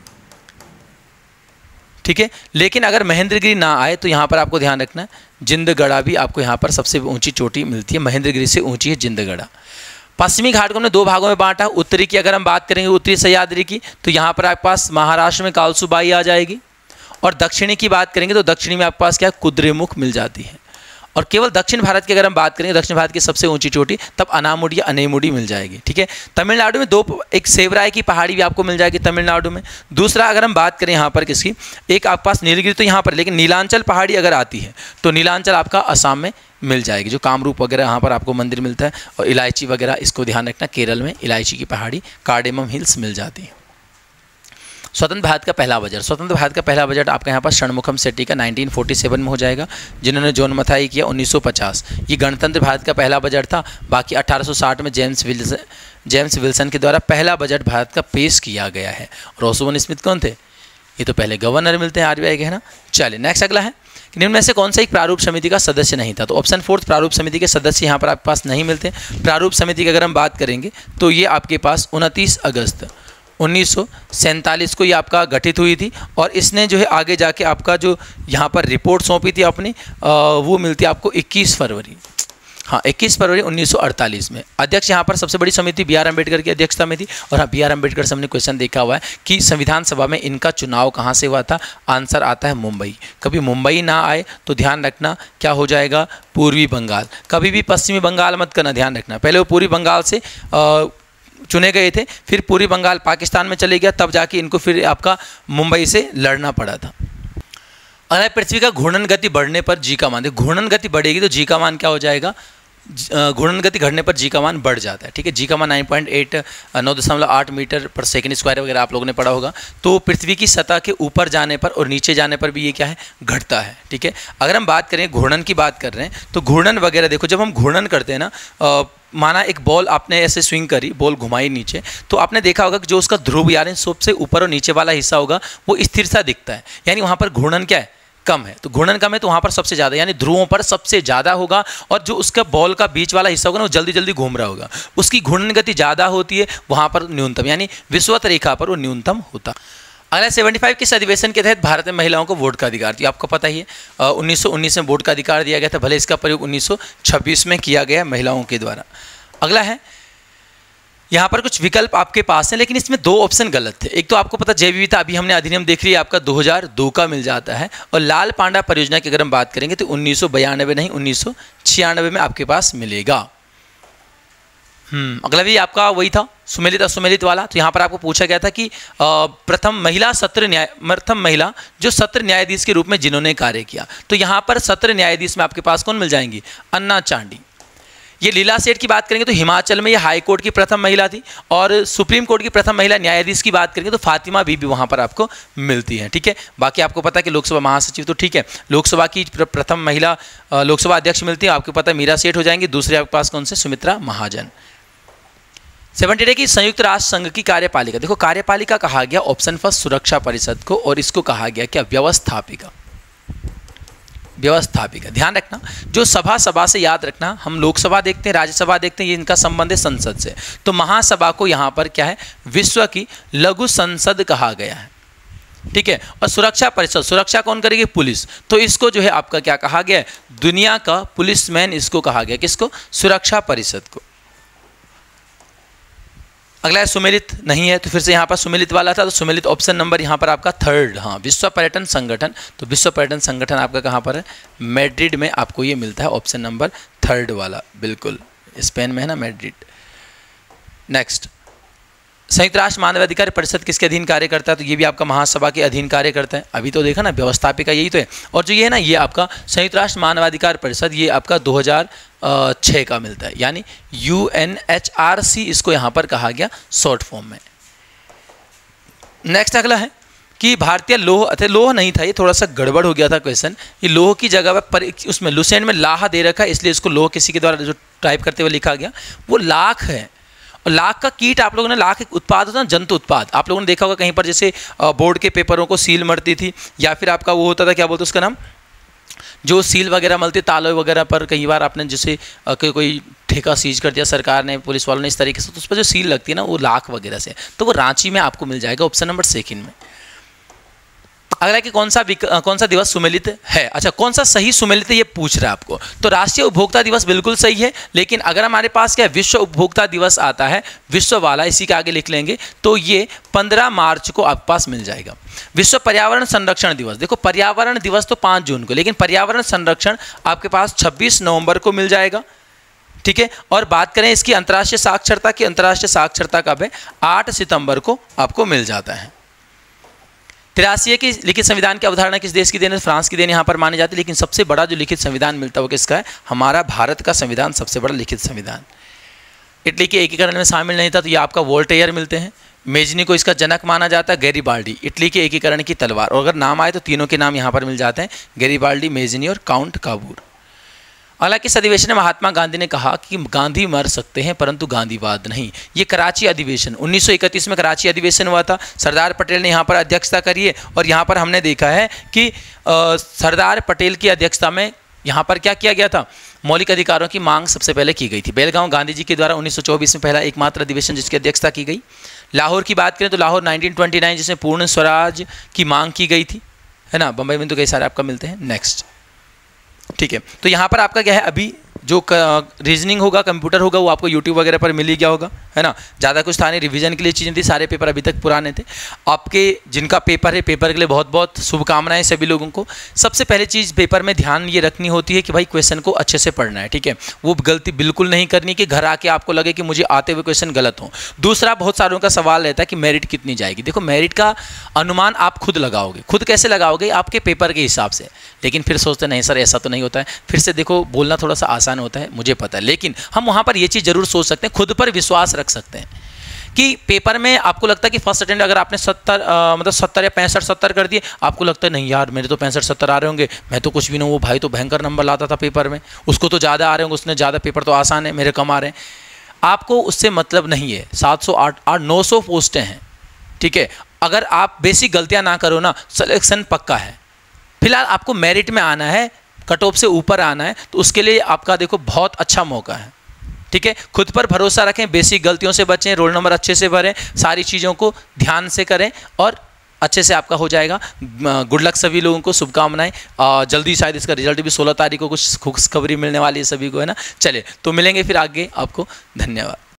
S1: ठीक है। लेकिन अगर महेंद्रगिरी ना आए तो यहाँ पर आपको ध्यान रखना है जिंदगढ़ा भी आपको यहाँ पर सबसे ऊंची चोटी मिलती है, महेंद्रगिरी से ऊंची है जिंदगढ़ा। पश्चिमी घाट को हमने 2 भागों में बांटा। उत्तरी की अगर हम बात करेंगे, उत्तरी सह्याद्री की, तो यहाँ पर आपके पास महाराष्ट्र में कालसुबाई आ जाएगी, और दक्षिणी की बात करेंगे तो दक्षिणी में आपके पास क्या, कुद्रेमुख मिल जाती है। और केवल दक्षिण भारत की अगर हम बात करेंगे, दक्षिण भारत की सबसे ऊंची चोटी तब अनामुडी या अनेमुडी मिल जाएगी, ठीक है। तमिलनाडु में 2, एक सेवराय की पहाड़ी भी आपको मिल जाएगी तमिलनाडु में। दूसरा अगर हम बात करें यहाँ पर किसकी, एक आपके पास नीलगिरी तो यहाँ पर, लेकिन नीलांचल पहाड़ी अगर आती है तो नीलांचल आपका असम में मिल जाएगी, जो कामरूप वगैरह यहाँ पर आपको मंदिर मिलता है। और इलायची वगैरह, इसको ध्यान रखना, केरल में इलायची की पहाड़ी कार्डेमम हिल्स मिल जाती है। स्वतंत्र भारत का पहला बजट, स्वतंत्र भारत का पहला बजट आपका यहाँ पर षणमुखम सेट्टी का 1947 में हो जाएगा, जिन्होंने जोन मथाई किया 1950। ये गणतंत्र भारत का पहला बजट था। बाकी 1860 में जेम्स विल्सन के द्वारा पहला बजट भारत का पेश किया गया है। और रोसोवन स्मिथ कौन थे, ये तो पहले गवर्नर मिलते हैं आरबीआई के, है ना। चलिए नेक्स्ट अगला है, निम्न में से कौन सा एक प्रारूप समिति का सदस्य नहीं था, तो ऑप्शन 4 प्रारूप समिति के सदस्य यहाँ पर आपके पास नहीं मिलते। प्रारूप समिति की अगर हम बात करेंगे तो ये आपके पास 29 अगस्त 1947 को ये आपका गठित हुई थी, और इसने जो है आगे जाके आपका जो यहाँ पर रिपोर्ट सौंपी थी अपनी, वो मिलती है आपको 21 फरवरी, हाँ 21 फरवरी 1948 में। अध्यक्ष यहाँ पर सबसे बड़ी समिति बी आर अम्बेडकर की अध्यक्षता में थी। और हाँ, बी आर अम्बेडकर से हमने क्वेश्चन देखा हुआ है कि संविधान सभा में इनका चुनाव कहाँ से हुआ था, आंसर आता है मुंबई। कभी मुंबई ना आए तो ध्यान रखना क्या हो जाएगा, पूर्वी बंगाल। कभी भी पश्चिमी बंगाल मत करना, ध्यान रखना, पहले वो पूर्वी बंगाल से चुने गए थे, फिर पूर्वी बंगाल पाकिस्तान में चले गया, तब जाके इनको फिर आपका मुंबई से लड़ना पड़ा था। अगर पृथ्वी का घूर्णन गति बढ़ने पर जी का मान, घूर्णन गति बढ़ेगी तो जी का मान क्या हो जाएगा, घूर्णन गति घटने पर जी का मान बढ़ जाता है, ठीक है। जी का मान 9.8 मीटर पर सेकंड स्क्वायर वगैरह आप लोगों ने पढ़ा होगा। तो पृथ्वी की सतह के ऊपर जाने पर और नीचे जाने पर भी ये क्या है, घटता है, ठीक है। अगर हम बात करें घूर्णन की बात कर रहे हैं, तो घूर्णन वगैरह देखो, जब हम घूर्णन करते हैं ना, माना एक बॉल आपने ऐसे स्विंग करी, बॉल घुमाई नीचे, तो आपने देखा होगा कि जो उसका ध्रुव यानी सबसे ऊपर और नीचे वाला हिस्सा होगा वो स्थिर सा दिखता है, यानी वहाँ पर घूर्णन क्या है, कम है। तो घूर्णन कम है तो वहाँ पर सबसे ज़्यादा, यानी ध्रुवों पर सबसे ज़्यादा होगा, और जो उसका बॉल का बीच वाला हिस्सा होगा ना, वो जल्दी जल्दी घूम रहा होगा, उसकी घूर्णन गति ज़्यादा होती है, वहाँ पर न्यूनतम, यानी विषुवत रेखा पर वो न्यूनतम होता। अगला 75 किस अधिवेशन के तहत भारत में महिलाओं को वोट का अधिकार दिया, आपको पता ही है 1919 में वोट का अधिकार दिया गया था, भले इसका प्रयोग 1926 में किया गया महिलाओं के द्वारा। अगला है, यहाँ पर कुछ विकल्प आपके पास हैं, लेकिन इसमें 2 ऑप्शन गलत थे। एक तो आपको पता जैव विविधता, अभी हमने अधिनियम देख लिया, आपका 2002 का मिल जाता है। और लाल पांडा परियोजना की अगर हम बात करेंगे तो 1992 नहीं 1996 में आपके पास मिलेगा। अगला भी आपका वही था, सुमेलित वाला। तो यहाँ पर आपको पूछा गया था कि प्रथम महिला जो सत्र न्यायाधीश के रूप में जिन्होंने कार्य किया, तो यहाँ पर सत्र न्यायाधीश में आपके पास कौन मिल जाएंगी, अन्ना चांडी। ये लीला सेठ की बात करेंगे तो हिमाचल में ये हाई कोर्ट की प्रथम महिला थी, और सुप्रीम कोर्ट की प्रथम महिला न्यायाधीश की बात करेंगे तो फातिमा बीबी वहाँ पर आपको मिलती है, ठीक है। बाकी आपको पता है कि लोकसभा महासचिव तो ठीक है, लोकसभा की प्रथम महिला लोकसभा अध्यक्ष मिलती है, आपको पता है मीरा सेठ हो जाएंगी। दूसरे आपके पास कौन से, सुमित्रा महाजन। 78 की संयुक्त राष्ट्र संघ की कार्यपालिका, देखो कार्यपालिका कहा गया ऑप्शन फर्स्ट सुरक्षा परिषद को, और इसको कहा गया क्या, व्यवस्थापिका। ध्यान रखना, जो सभा से याद रखना, हम लोकसभा देखते हैं, राज्यसभा देखते हैं, ये इनका संबंध है संसद से। तो महासभा को यहाँ पर क्या है, विश्व की लघु संसद कहा गया है। ठीक है। और सुरक्षा परिषद, सुरक्षा कौन करेगी? पुलिस। तो इसको जो है आपका क्या कहा गया है? दुनिया का पुलिसमैन इसको कहा गया। किसको? सुरक्षा परिषद को। अगला है सुमेलित, नहीं है तो फिर से यहाँ पर सुमेलित वाला था, तो सुमेलित ऑप्शन नंबर यहाँ पर आपका थर्ड। हाँ, विश्व पर्यटन संगठन, तो विश्व पर्यटन संगठन आपका कहाँ पर है? मैड्रिड में आपको ये मिलता है, ऑप्शन नंबर थर्ड वाला, बिल्कुल स्पेन में है ना मैड्रिड। नेक्स्ट, संयुक्त राष्ट्र मानवाधिकार परिषद किसके अधीन कार्य करता है? तो ये भी आपका महासभा के अधीन कार्य करता है। अभी तो देखा ना, व्यवस्थापिका यही तो है। और जो ये है ना, ये आपका संयुक्त राष्ट्र मानवाधिकार परिषद, ये आपका 2006 का मिलता है, यानी UNHRC इसको यहाँ पर कहा गया शॉर्ट फॉर्म में। नेक्स्ट अगला है कि भारतीय लौह, अच्छा लौह नहीं था, ये थोड़ा सा गड़बड़ हो गया था क्वेश्चन। ये लौह की जगह पर उसमें लुसेंट में लाह दे रखा है, इसलिए इसको लौह किसी के द्वारा जो टाइप करते हुए लिखा गया वो लाख है। और लाख का कीट, आप लोगों ने, लाख एक उत्पाद होता है ना, जंतु उत्पाद, आप लोगों ने देखा होगा कहीं पर, जैसे बोर्ड के पेपरों को सील मरती थी, या फिर आपका वो होता था, क्या बोलते उसका नाम, जो सील वगैरह मलती तालों वगैरह पर, कई बार आपने जैसे कोई ठेका सीज कर दिया सरकार ने, पुलिस वालों ने, इस तरीके से, तो उस पर जो सील लगती है ना वो लाख वगैरह से, तो वो रांची में आपको मिल जाएगा, ऑप्शन नंबर सेकंड में। अगला कि कौन सा दिवस सुमेलित है? अच्छा, कौन सा सही सुमेलित है ये पूछ रहा है आपको। तो राष्ट्रीय उपभोक्ता दिवस बिल्कुल सही है, लेकिन अगर हमारे पास क्या विश्व उपभोक्ता दिवस आता है, विश्व वाला इसी के आगे लिख लेंगे, तो ये 15 मार्च को आपके पास मिल जाएगा। विश्व पर्यावरण संरक्षण दिवस, देखो पर्यावरण दिवस तो 5 जून को, लेकिन पर्यावरण संरक्षण आपके पास 26 नवंबर को मिल जाएगा, ठीक है। और बात करें इसकी अंतर्राष्ट्रीय साक्षरता की, अंतर्राष्ट्रीय साक्षरता कब है? 8 सितंबर को आपको मिल जाता है। 83 की लिखित संविधान की अवधारणा किस देश की देन है? फ्रांस की देन यहाँ पर मानी जाती है, लेकिन सबसे बड़ा जो लिखित संविधान मिलता है वो किसका है? हमारा भारत का संविधान सबसे बड़ा लिखित संविधान। इटली के एकीकरण में शामिल नहीं था, तो ये आपका वोल्टेयर मिलते हैं। मेजनी को इसका जनक माना जाता है, गैरीबाल्डी, इटली के एकीकरण की तलवार। और अगर नाम आए तो तीनों के नाम यहाँ पर मिल जाते हैं, गैरीबाल्डी, मेजनी और काउंट काबूर। हालांकि इस अधिवेशन में महात्मा गांधी ने कहा कि गांधी मर सकते हैं परंतु गांधीवाद नहीं। ये कराची अधिवेशन 1931 में कराची अधिवेशन हुआ था, सरदार पटेल ने यहाँ पर अध्यक्षता करी है। और यहाँ पर हमने देखा है कि सरदार पटेल की अध्यक्षता में यहाँ पर क्या किया गया था? मौलिक अधिकारों की मांग सबसे पहले की गई थी। बेलगांव गांधी जी के द्वारा 1924 में पहला एकमात्र अधिवेशन जिसकी अध्यक्षता की गई। लाहौर की बात करें तो लाहौर 1929 जिसमें पूर्ण स्वराज की मांग की गई थी, है ना। बम्बई में तो कई सारे आपका मिलते हैं। नेक्स्ट, ठीक है, तो यहाँ पर आपका क्या है, अभी जो रीजनिंग होगा, कंप्यूटर होगा, वो आपको यूट्यूब वगैरह पर मिल ही गया होगा, है ना। ज़्यादा कुछ था नहीं, रिवीजन के लिए चीज़ें थी, सारे पेपर अभी तक पुराने थे। आपके जिनका पेपर है, पेपर के लिए बहुत बहुत शुभकामनाएं सभी लोगों को। सबसे पहले चीज़ पेपर में ध्यान ये रखनी होती है कि भाई क्वेश्चन को अच्छे से पढ़ना है, ठीक है। वो गलती बिल्कुल नहीं करनी कि घर आके आपको लगे कि मुझे आते हुए क्वेश्चन गलत हो। दूसरा, बहुत सारों का सवाल रहता है कि मेरिट कितनी जाएगी। देखो, मेरिट का अनुमान आप खुद लगाओगे। खुद कैसे लगाओगे? आपके पेपर के हिसाब से। लेकिन फिर सोचते नहीं सर ऐसा तो नहीं होता है। फिर से देखो, बोलना थोड़ा सा आसान होता है, मुझे पता है, लेकिन हम वहाँ पर ये चीज़ जरूर सोच सकते हैं, खुद पर विश्वास रख सकते हैं कि पेपर में आपको लगता है कि फर्स्ट अटेम्प्ट अगर आपने 70 मतलब 70 या 65-70 कर दिए, आपको लगता है नहीं यार मेरे तो 65-70 आ रहे होंगे, मैं तो कुछ भी नहीं, वो भाई तो भयंकर नंबर लाता था पेपर में, उसको तो ज़्यादा आ रहे होंगे, उसने ज़्यादा, पेपर तो आसान है, मेरे कम आ रहे हैं। आपको उससे मतलब नहीं है। 700-800-900 पोस्टें हैं, ठीक है। अगर आप बेसिक गलतियाँ ना करो ना, सिलेक्शन पक्का है। फिलहाल आपको मेरिट में आना है, कट ऑफ से ऊपर आना है, तो उसके लिए आपका देखो बहुत अच्छा मौका है, ठीक है। खुद पर भरोसा रखें, बेसिक गलतियों से बचें, रोल नंबर अच्छे से भरें, सारी चीज़ों को ध्यान से करें और अच्छे से आपका हो जाएगा। गुड लक सभी लोगों को, शुभकामनाएं। जल्दी शायद इसका रिजल्ट भी 16 तारीख को कुछ खुशखबरी मिलने वाली है सभी को, है ना। चलिए, तो मिलेंगे फिर आगे आपको। धन्यवाद।